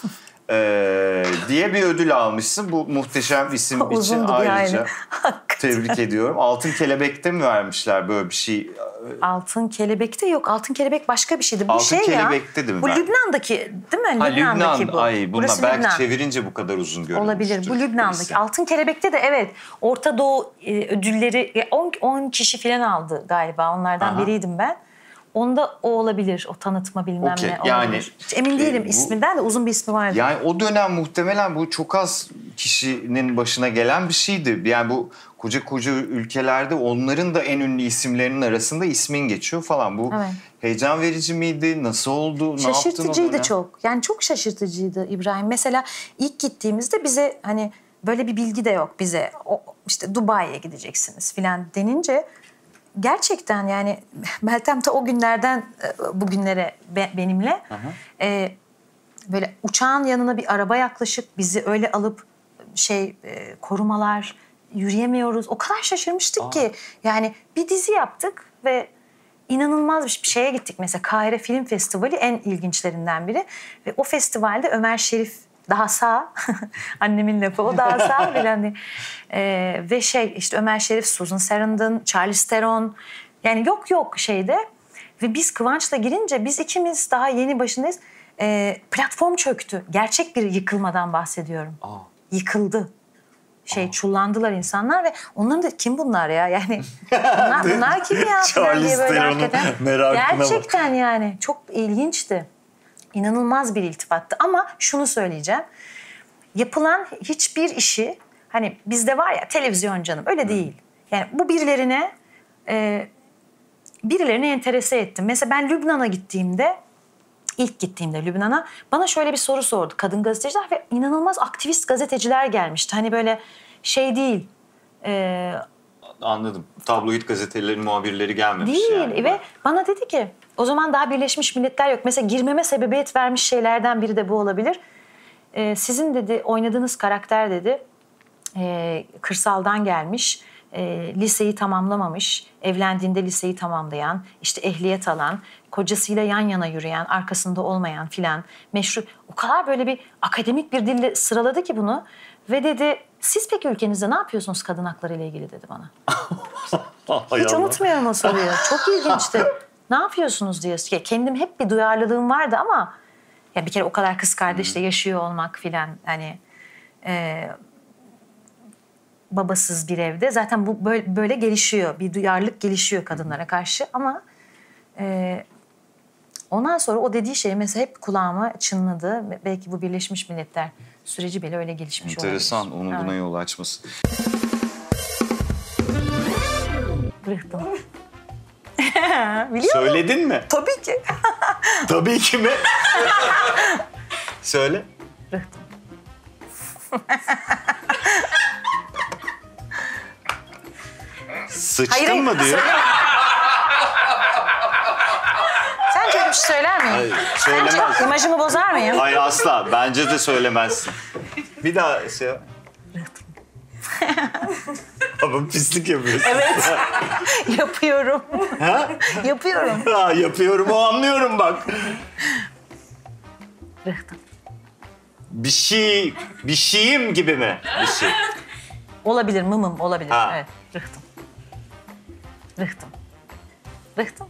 ee, diye bir ödül almışsın. Bu muhteşem isim için Uzundu ayrıca yani. tebrik ediyorum. Altın Kelebek'te mi vermişler böyle bir şey? Altın Kelebek'te yok. Altın Kelebek başka bir şeydi. Bu Altın şey Kelebek'te ya. değil mi Bu ben? Lübnan'daki değil mi? Ha, Lübnan'daki Lübnan. bu. Ay bunlar Burası belki Lübnan. çevirince bu kadar uzun görünmüştür. Olabilir. Bu Lübnan'daki. Neyse. Altın Kelebek'te de evet Orta Doğu e, ödülleri on kişi falan aldı galiba. Onlardan Aha. biriydim ben. Onda o olabilir. O tanıtma bilmem Okey, ne yani, olabilir. Hiç emin değilim e, bu- isminden de uzun bir ismi vardı. Yani o dönem muhtemelen bu çok az kişinin başına gelen bir şeydi. Yani bu koca koca ülkelerde onların da en ünlü isimlerinin arasında ismin geçiyor falan. Bu Evet. heyecan verici miydi? Nasıl oldu? Ne yaptın o Şaşırtıcıydı dönem? çok. Yani çok şaşırtıcıydı İbrahim. Mesela ilk gittiğimizde bize hani böyle bir bilgi de yok bize. O, işte Dubai'ye gideceksiniz falan denince gerçekten yani Meltem ta o günlerden e, bugünlere be, benimle e, böyle uçağın yanına bir araba yaklaşıp bizi öyle alıp şey e, korumalar, yürüyemiyoruz. O kadar şaşırmıştık Aa. ki yani bir dizi yaptık ve inanılmaz bir şeye gittik. Mesela Kahire Film Festivali en ilginçlerinden biri ve o festivalde Ömer Şerif daha sağ, annemin lafı o daha sağ bilen ee, ve şey işte Ömer Şerif, Susan Sarandon, Charlize Theron yani yok yok şeyde ve biz Kıvanç'la girince biz ikimiz daha yeni başındayız. Ee, platform çöktü. Gerçek bir yıkılmadan bahsediyorum. Aa. Yıkıldı. Şey çullandılar insanlar ve onların da kim bunlar ya yani bunlar, bunlar kim ya falan Charlize diye böyle Theron'un hakikaten. merakına bak. Gerçekten yani çok ilginçti. İnanılmaz bir iltifattı ama şunu söyleyeceğim. Yapılan hiçbir işi hani bizde var ya televizyon canım öyle değil. Yani bu birilerine e, birilerini enterese ettim. Mesela ben Lübnan'a gittiğimde ilk gittiğimde Lübnan'a bana şöyle bir soru sordu kadın gazeteciler ve inanılmaz aktivist gazeteciler gelmişti. Hani böyle şey değil. E, Anladım. Tabloid gazetelerin muhabirleri gelmemiş Değil yani. ve bana dedi ki o zaman daha Birleşmiş Milletler yok. Mesela girmeme sebebiyet vermiş şeylerden biri de bu olabilir. Ee, sizin dedi oynadığınız karakter dedi e, kırsaldan gelmiş, e, liseyi tamamlamamış, evlendiğinde liseyi tamamlayan, işte ehliyet alan, kocasıyla yan yana yürüyen, arkasında olmayan filan meşru. O kadar böyle bir akademik bir dille sıraladı ki bunu ve dedi siz peki ülkenizde ne yapıyorsunuz kadın hakları ile ilgili dedi bana. Hay Hiç Allah. unutmuyorum o soruyu. Çok ilginçti. Ne yapıyorsunuz diye. Ya kendim hep bir duyarlılığım vardı ama ya bir kere o kadar kız kardeşle yaşıyor olmak filan hani e, babasız bir evde zaten bu böyle, böyle gelişiyor. Bir duyarlılık gelişiyor kadınlara karşı ama e, ondan sonra o dediği şey mesela hep kulağıma çınladı. Belki bu Birleşmiş Milletler süreci bile öyle gelişmiş olabilir. Enteresan. Onun buna Evet. yol açması. Rıhtım. Biliyor musun? Söyledin mi? Tabii ki. Tabii ki mi? Söyle. Rıhtım. Sıçtın Hayır, mı diyor. söyleme. Sence öyle bir şey söyler miyim? Hayır, Sence söylemez. imajımı bozar mıyım? Hayır asla. Bence de söylemezsin. Bir daha şey... Ama pislik yapıyorsun. Evet. Yapıyorum. Ha? Yapıyorum. Ha, yapıyorum o anlıyorum bak. Rıhtım. Bir şey, bir şeyim gibi mi? Bir şey. Olabilir, mımım olabilir. Ha. Evet, rıhtım. Rıhtım. Rıhtım.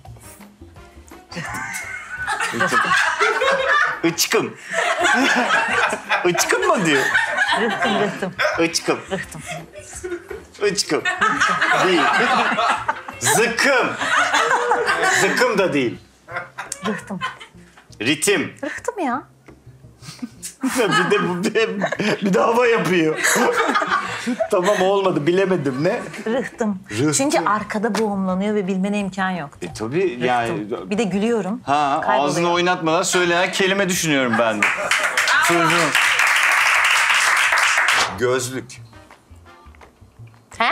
Içkım. Içkım mı diyor? Rıhtım, rıhtım, Içkım. rıhtım. Içkım. Değil. Zıkkım. Zıkkım da değil. Rıhtım. Ritim. Rıhtım ya. Bir de bu bir, bir de hava yapıyor. Tamam olmadı bilemedim ne? Rıhtım. Rıhtım. Çünkü arkada boğumlanıyor ve bilmene imkan yok. E tabii yani. Bir de gülüyorum. Ha kayboluyor. ağzını oynatmadan söylenen kelime düşünüyorum ben de. Sözüm. Gözlük. He?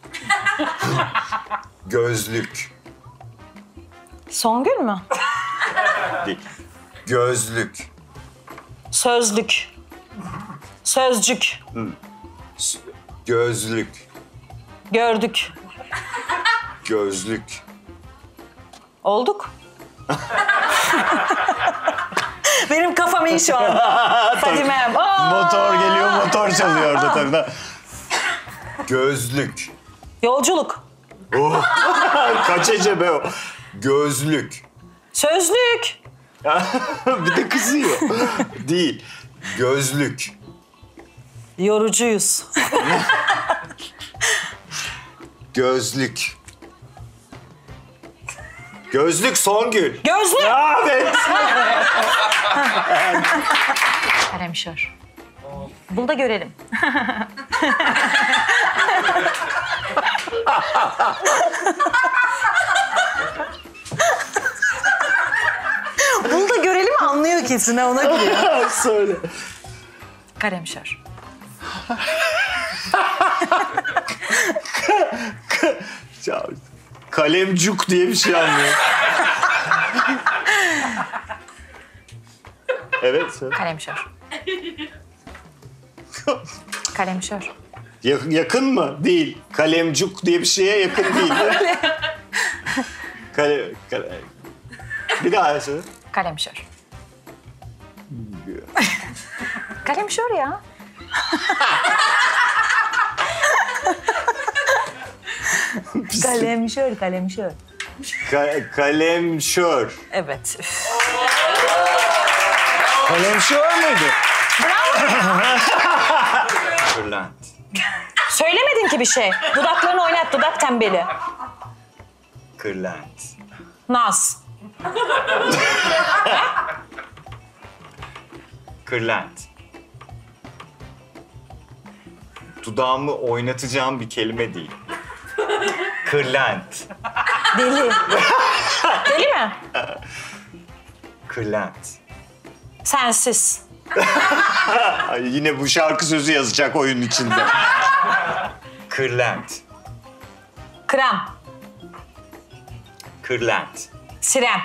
Gözlük. Songül mü? Değil. Gözlük. Sözlük. Sözcük. S- Gözlük. Gördük. Gözlük. Olduk. Benim kafam iyi şu an. Fadime'm. Aa! Motor geliyor, motor çalıyor orada tabii. Gözlük. Yolculuk. Oh. Kaç ece be o? Gözlük. Sözlük. Bir de kızıyor. Değil. Gözlük. Yorucuyuz. Gözlük. Gözlük Songül. Gözlük. Evet. Kalemşör. Bul da görelim. Bul da görelim anlıyor kesin ha ona gülüyor. Söyle. Kalemşör. Kalemcuk diye bir şey anlıyor. Evet. Söyle. Kalemşör. Kalemşör. Ya- yakın mı? Değil. Kalemcuk diye bir şeye yakın değil. Kale, kale. Bir daha söyle. Kalemşör. Kalemşör ya. Kalemşör, kalemşör. Ka- kalemşör. Evet. Üf. Kalemşör müydü? Kırlent. Söylemedin ki bir şey. Dudaklarını oynat, dudak tembeli. Kırlent. Naz. Kırlent. Dudağımı oynatacağım bir kelime değil. Kırlent. Deli. Deli mi? Kırlent. Sensiz. Ay, yine bu şarkı sözü yazacak oyunun içinde. Kırlent. Krem. Kırlent. Siren.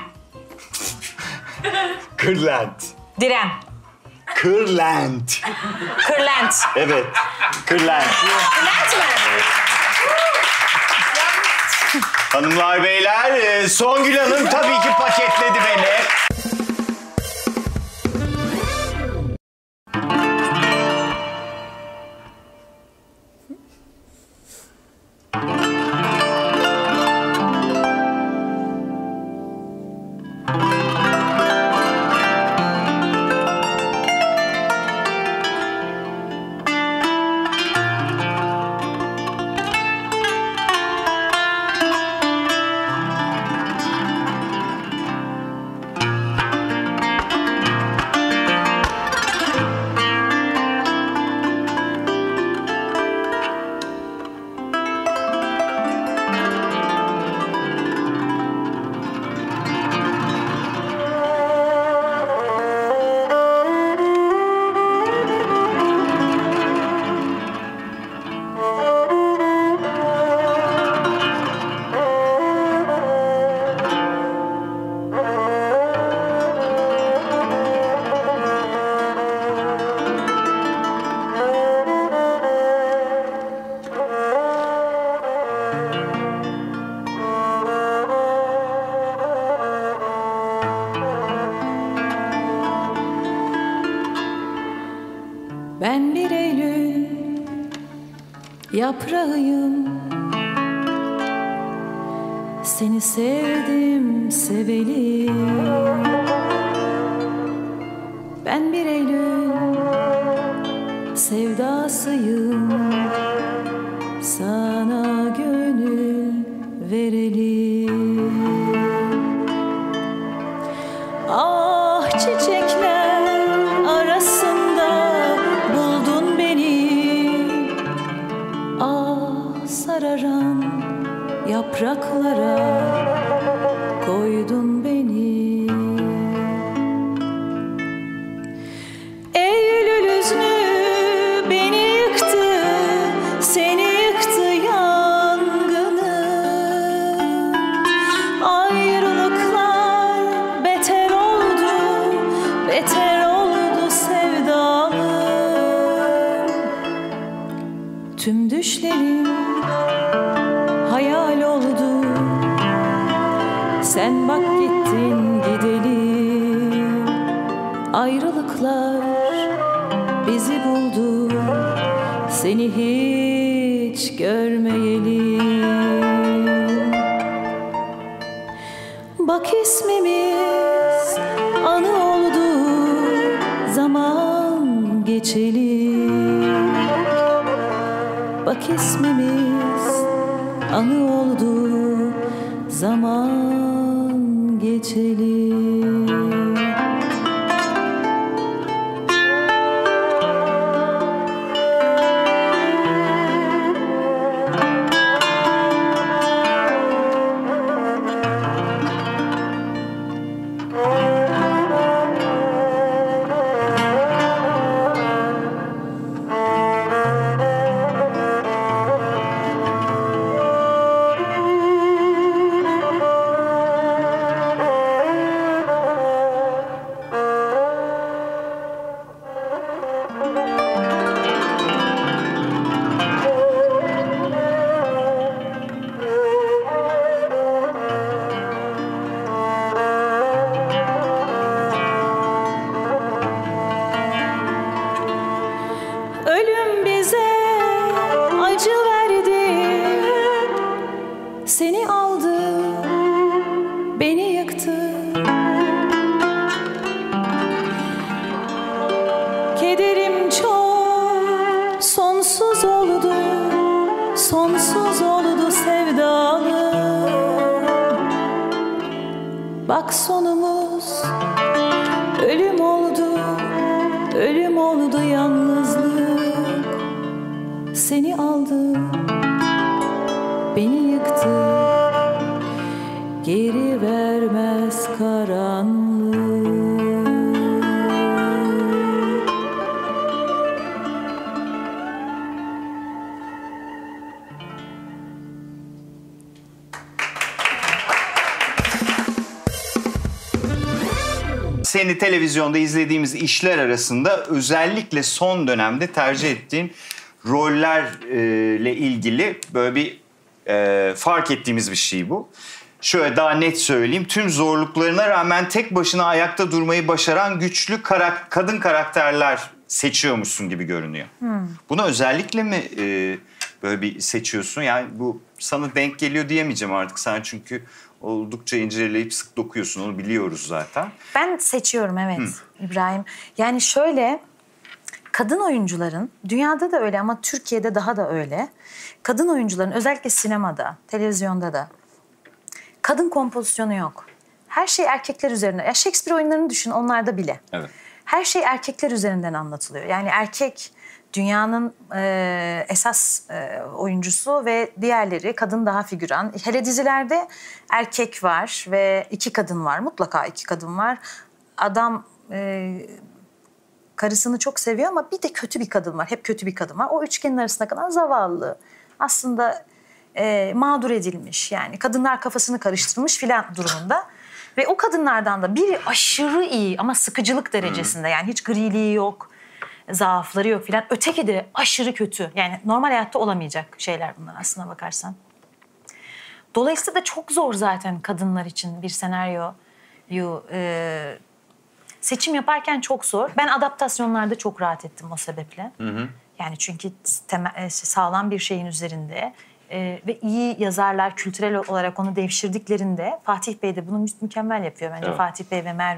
Kırlent. Diren. Kırlent. Kırlent. Evet. Kırlent. Kırlent mi? Hanımlar beyler, e, Songül Hanım tabii ki paketledi beni. Ben bir Eylül yaprağıyım. Seni sevdim seveli. Ben bir Eylül sevdasıyım. Sana gönül vereli. Ah çiçekler arasında buldun beni. açan yapraklara koydun beni. Eylül hüznü beni yıktı, seni yıktı yangını. Ayrılıklar beter oldu, beter oldu sevdalım. Tüm düşlerim hayal oldu, sen bak gittin gidelim. Ayrılıklar bizi buldu, seni hiç görmeyelim. Bak ismimiz anı oldu, zaman geçelim. Bak ismimiz anı oldu, zaman geçelim. Ölüm bize acı verdi, seni aldı, beni yıktı. Kederim çok sonsuz oldu, sonsuz oldu sevdalım. Bak sonumuz ölüm oldu, ölüm oldu yalnızlık. Seni aldı, beni yıktı, geri vermez karanlık. Seni televizyonda izlediğimiz işler arasında özellikle son dönemde tercih ettiğin rollerle ilgili böyle bir e, fark ettiğimiz bir şey bu. Şöyle daha net söyleyeyim. Tüm zorluklarına rağmen tek başına ayakta durmayı başaran güçlü karak- kadın karakterler seçiyormuşsun gibi görünüyor. Hmm. Bunu özellikle mi e, böyle bir seçiyorsun? Yani bu sana denk geliyor diyemeyeceğim artık. Sen çünkü oldukça inceleyip sık dokuyorsun. Onu biliyoruz zaten. Ben seçiyorum evet hmm. İbrahim. Yani şöyle... Kadın oyuncuların, dünyada da öyle ama Türkiye'de daha da öyle. Kadın oyuncuların özellikle sinemada, televizyonda da kadın kompozisyonu yok. Her şey erkekler üzerine. Ya Shakespeare oyunlarını düşün, onlarda bile. Evet. Her şey erkekler üzerinden anlatılıyor. Yani erkek dünyanın e, esas e, oyuncusu ve diğerleri kadın daha figüran. Hele dizilerde erkek var ve iki kadın var. Mutlaka iki kadın var. Adam... E, Karısını çok seviyor ama bir de kötü bir kadın var. Hep kötü bir kadın var. O üçgenin arasında kalan zavallı. Aslında e, mağdur edilmiş. Yani kadınlar kafasını karıştırmış filan durumunda. Ve o kadınlardan da biri aşırı iyi ama sıkıcılık derecesinde. Yani hiç griliği yok, zaafları yok filan. Öteki de aşırı kötü. Yani normal hayatta olamayacak şeyler bunlar aslına bakarsan. Dolayısıyla da çok zor zaten kadınlar için bir senaryoyu... E, Seçim yaparken çok zor. Ben adaptasyonlarda çok rahat ettim o sebeple. Hı hı. Yani çünkü temel, sağlam bir şeyin üzerinde e, ve iyi yazarlar kültürel olarak onu devşirdiklerinde Fatih Bey de bunu mükemmel yapıyor bence. Evet. Fatih Bey ve Merve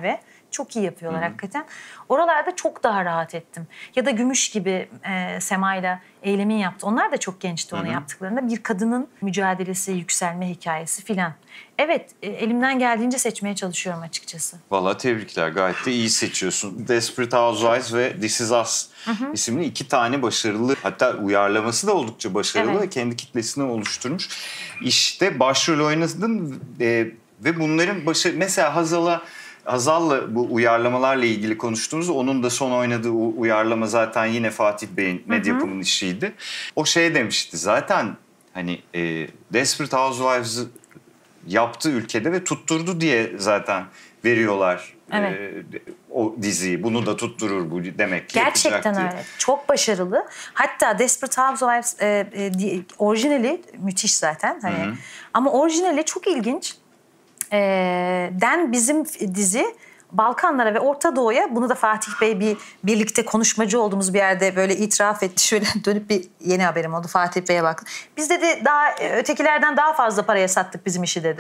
çok iyi yapıyorlar hakikaten. Oralarda çok daha rahat ettim. Ya da Gümüş gibi e, Sema'yla Eylem'in yaptı. Onlar da çok gençti onu yaptıklarında. Bir kadının mücadelesi, yükselme hikayesi filan. Evet, e, elimden geldiğince seçmeye çalışıyorum açıkçası. Vallahi tebrikler. Gayet de iyi seçiyorsun. Desperate Housewives ve This Is Us isimli iki tane başarılı, hatta uyarlaması da oldukça başarılı Evet. ve kendi kitlesini oluşturmuş. İşte başrol oynadın e, ve bunların başarı... Mesela Hazal'a Hazal'la bu uyarlamalarla ilgili konuştuğumuzda onun da son oynadığı uyarlama zaten yine Fatih Bey'in Medyapım'ın işiydi. O şey demişti zaten hani e, Desperate Housewives'ı yaptı ülkede ve tutturdu diye zaten veriyorlar Evet. e, o diziyi. Bunu da tutturur bu demek ki. Gerçekten yapacak diye. öyle. Çok başarılı. Hatta Desperate Housewives e, e, di- orijinali müthiş zaten. Hani. Hı hı. Ama orijinali çok ilginç. E, den bizim dizi Balkanlara ve Orta Doğu'ya, bunu da Fatih Bey bir birlikte konuşmacı olduğumuz bir yerde böyle itiraf etti. Şöyle dönüp bir yeni haberim oldu, Fatih Bey'e baktım. Biz dedi daha ötekilerden daha fazla paraya sattık bizim işi dedi.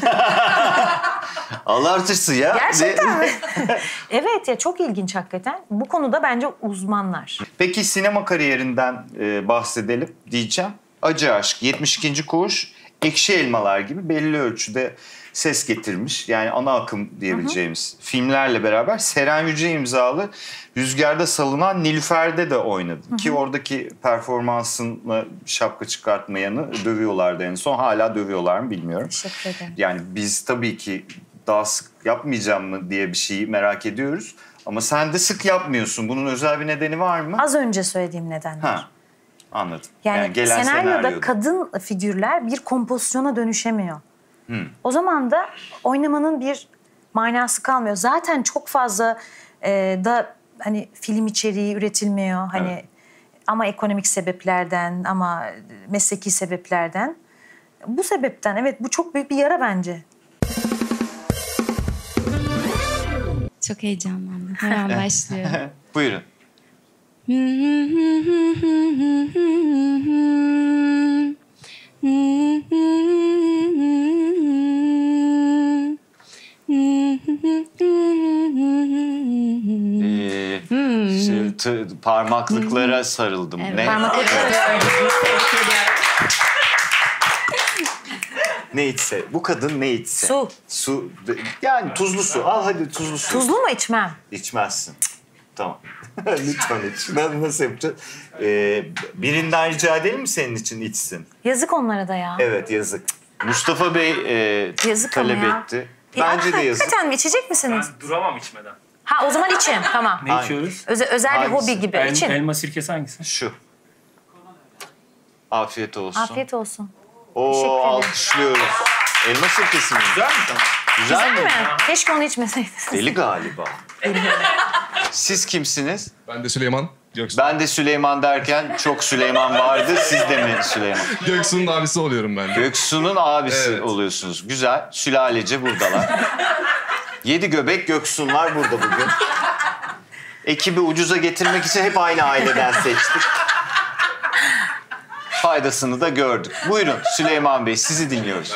Allah artırsın ya. Gerçekten Ve- mi? Evet ya, çok ilginç hakikaten. Bu konuda bence uzmanlar. Peki sinema kariyerinden e, bahsedelim diyeceğim. Acı Aşk, yetmiş ikinci Koğuş, Ekşi Elmalar gibi belli ölçüde ses getirmiş. Yani ana akım diyebileceğimiz hı hı. filmlerle beraber Seren Yüce imzalı Rüzgarda Salınan Nilüfer'de de oynadı. Hı hı. Ki oradaki performansınla şapka çıkartmayanı dövüyorlardı en son. Hala dövüyorlar mı bilmiyorum. Teşekkür ederim. Yani biz tabii ki daha sık yapmayacağım mı diye bir şeyi merak ediyoruz. Ama sen de sık yapmıyorsun. Bunun özel bir nedeni var mı? Az önce söylediğim nedenler. Ha, anladım. Yani, Yani gelen senaryoda, senaryoda kadın figürler bir kompozisyona dönüşemiyor. Hmm. O zaman da oynamanın bir manası kalmıyor. Zaten çok fazla e, da hani film içeriği üretilmiyor. Hani Evet. ama ekonomik sebeplerden, ama mesleki sebeplerden. Bu sebepten evet, bu çok büyük bir yara bence. Çok heyecanlandım. Hemen başlıyor. Buyurun. Ee, şey, t- parmaklıklara sarıldım. Ne? Ne içse. Bu kadın ne içse. Su. Su. Yani tuzlu su. Al hadi tuzlu su. Tuzlu mu içmem? İçmezsin. Tamam. Lütfen iç. Ben nasıl yapacağız? Ee, birinden rica edelim mi senin için içsin? Yazık onlara da ya. Evet, yazık. Mustafa Bey e, Yazık ama talep ya. etti. E, Bence de yazık. Hakikaten mi? İçecek misiniz? Ben duramam içmeden. Ha, o zaman için. Tamam. Ne içiyoruz? Özel, özel bir Hangisi? hobi gibi. El, için. elma sirkesi hangisi? Şu. Afiyet olsun. Afiyet olsun. Teşekkür Oo, ederim. alkışlıyoruz. Elma sirkesi mi? Güzel mi? Güzel mi? Değil mi? Keşke onu içmeseydiniz. Deli galiba. Siz kimsiniz? Ben de Süleyman. Göksu. Ben de Süleyman derken çok Süleyman vardı. Siz de mi Süleyman? Göksu'nun abisi oluyorum ben de. Göksu'nun abisi Evet. oluyorsunuz. Güzel. Sülalece buradalar. Yedi göbek Göksu'nlar burada bugün. Ekibi ucuza getirmek için hep aynı aileden seçtik. Faydasını da gördük. Buyurun Süleyman Bey, sizi dinliyoruz.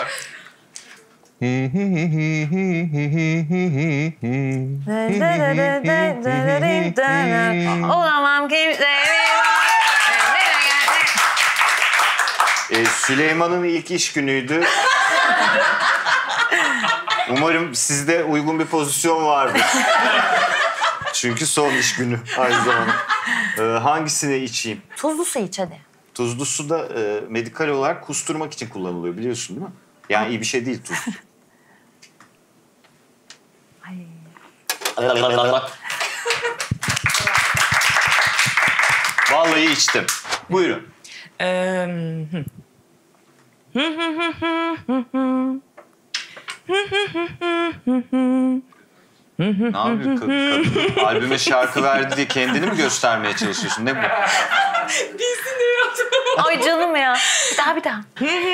Olamam kimse. Ee, Süleyman'ın ilk iş günüydü. Umarım sizde uygun bir pozisyon vardır. Çünkü son iş günü aynı zamanda. Ee, hangisini içeyim? Tuzlu su iç hadi. Tuzlu su da e, medikal olarak kusturmak için kullanılıyor, biliyorsun değil mi? Yani iyi bir şey değil tuzlu. Ay. Vallahi içtim. Buyurun. Ee, hı. Ne yapıyor kadın? kadın? Albüme şarkı verdi diye kendini mi göstermeye çalışıyorsun? Ne bu? Ay canım ya. Bir daha bir daha.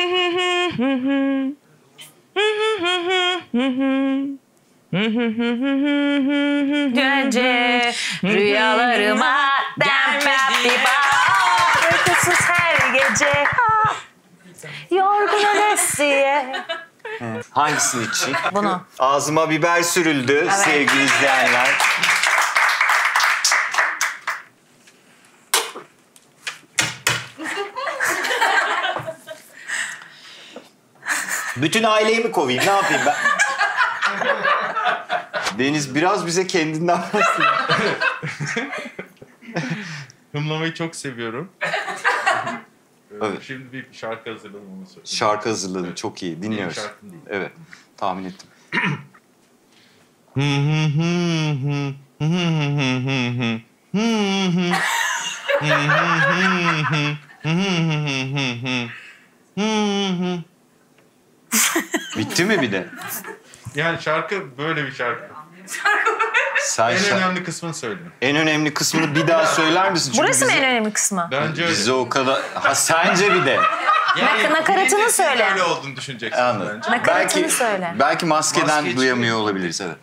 Gece rüyalarıma denmez bir bağ. Uykusuz her gece. Yorgun ölesiye. Hangisini içeyim? Bunu. Ağzıma biber sürüldü Evet. sevgili izleyenler. Bütün aileyi mi kovayım? Ne yapayım ben? Deniz biraz bize kendinden bahsediyor. Hımlamayı çok seviyorum. Evet. Şimdi bir şarkı hazırladım onu söyleyeyim. Şarkı hazırladın. Çok iyi. Dinliyoruz. Benim şarkım değil. Evet. Tahmin ettim. Bitti mi bir de? Yani şarkı böyle bir şarkı. Sen En şa- önemli kısmını söyledim. en önemli kısmını bir daha söyler misin? Çünkü Burası mı bize- en önemli kısmı? Bence öyle. Bize o kadar... Ha sence bir de. Nak- nakaratını dinleyince siz söyle. öyle olduğunu düşüneceksiniz Anladım. bence. Nakaratını Belki, söyle. belki maskeden Maske duyamıyor olabiliriz. Evet.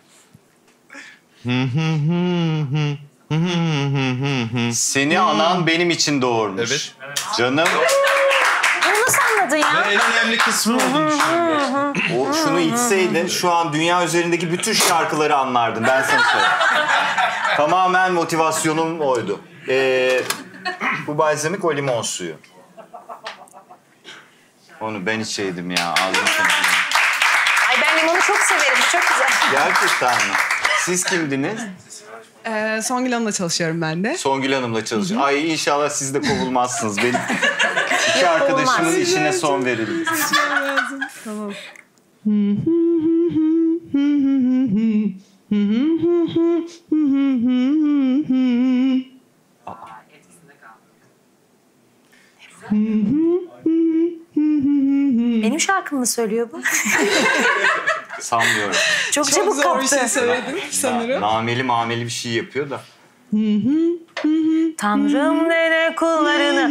Seni anan benim için doğurmuş. Evet. Canım Bunu nasıl anladın Ve ya? en önemli kısmı olduğunu düşünüyorum. o şunu içseydin şu an dünya üzerindeki bütün şarkıları anlardın. Ben sana söyleyeyim. Tamamen motivasyonum oydu. Ee, bu balzamik o limon suyu. Onu ben içeydim ya. Ağzım temizledim. Ay ben limonu çok severim. Bu çok güzel. Gerçekten mi? Siz kimdiniz? Ee, Songül Hanım'la çalışıyorum ben de. Songül Hanım'la çalışıyor. Ay inşallah siz de kovulmazsınız. Benim iki arkadaşımın olmaz. işine son verildi. Tamam. Benim şarkımı mı söylüyor bu? Sanmıyorum. Çok, Çok çabuk zor kaptı. bir şey söyledim sanırım. Nameli mameli bir şey yapıyor da. Tanrım nene kullarını.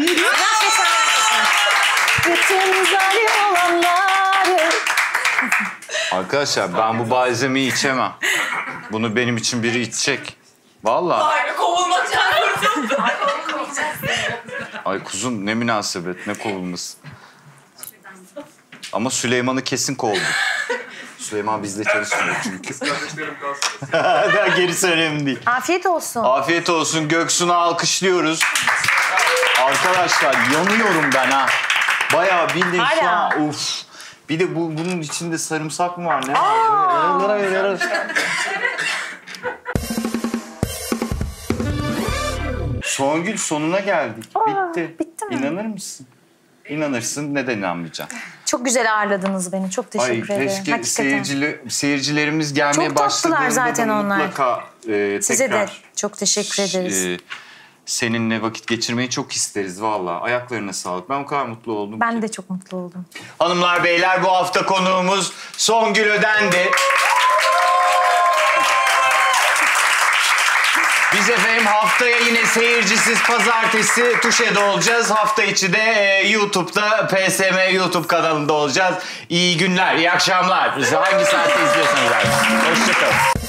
Bütün zalim olanları. Arkadaşlar ben bu balzamiyi içemem. Bunu benim için biri içecek. Vallahi. Ay kuzum ne münasebet, ne kovulması. Ama Süleyman'ı kesin kovdu. Süleyman bizle çalışmıyor çünkü. Gerisi önemli değil. Afiyet olsun. Afiyet olsun. Göksu'nu alkışlıyoruz. Arkadaşlar yanıyorum ben ha. Bayağı bildiğin şu Hala. an. Uf. Bir de bu, bunun içinde sarımsak mı var? Ne var? Songül sonuna geldik. bitti. bitti mi? İnanır mısın? İnanırsın. Neden inanmayacaksın? Çok güzel ağırladınız beni. Çok Ay teşekkür ederim. keşke Hakikaten. seyircili, seyircilerimiz gelmeye Çok tatlılar başladığında zaten da onlar. mutlaka e, Size de tekrar çok teşekkür ederiz. e, seninle vakit geçirmeyi çok isteriz valla. Ayaklarına sağlık. Ben o kadar mutlu oldum Ben ki. de çok mutlu oldum. Hanımlar beyler bu hafta konuğumuz Songül Öden'di. Biz efendim haftaya yine seyircisiz pazartesi Tuşe'de olacağız. Hafta içi de e, YouTube'da P S M YouTube kanalında olacağız. İyi günler, iyi akşamlar. Bizi hangi saatte izliyorsanız artık. Hoşçakalın.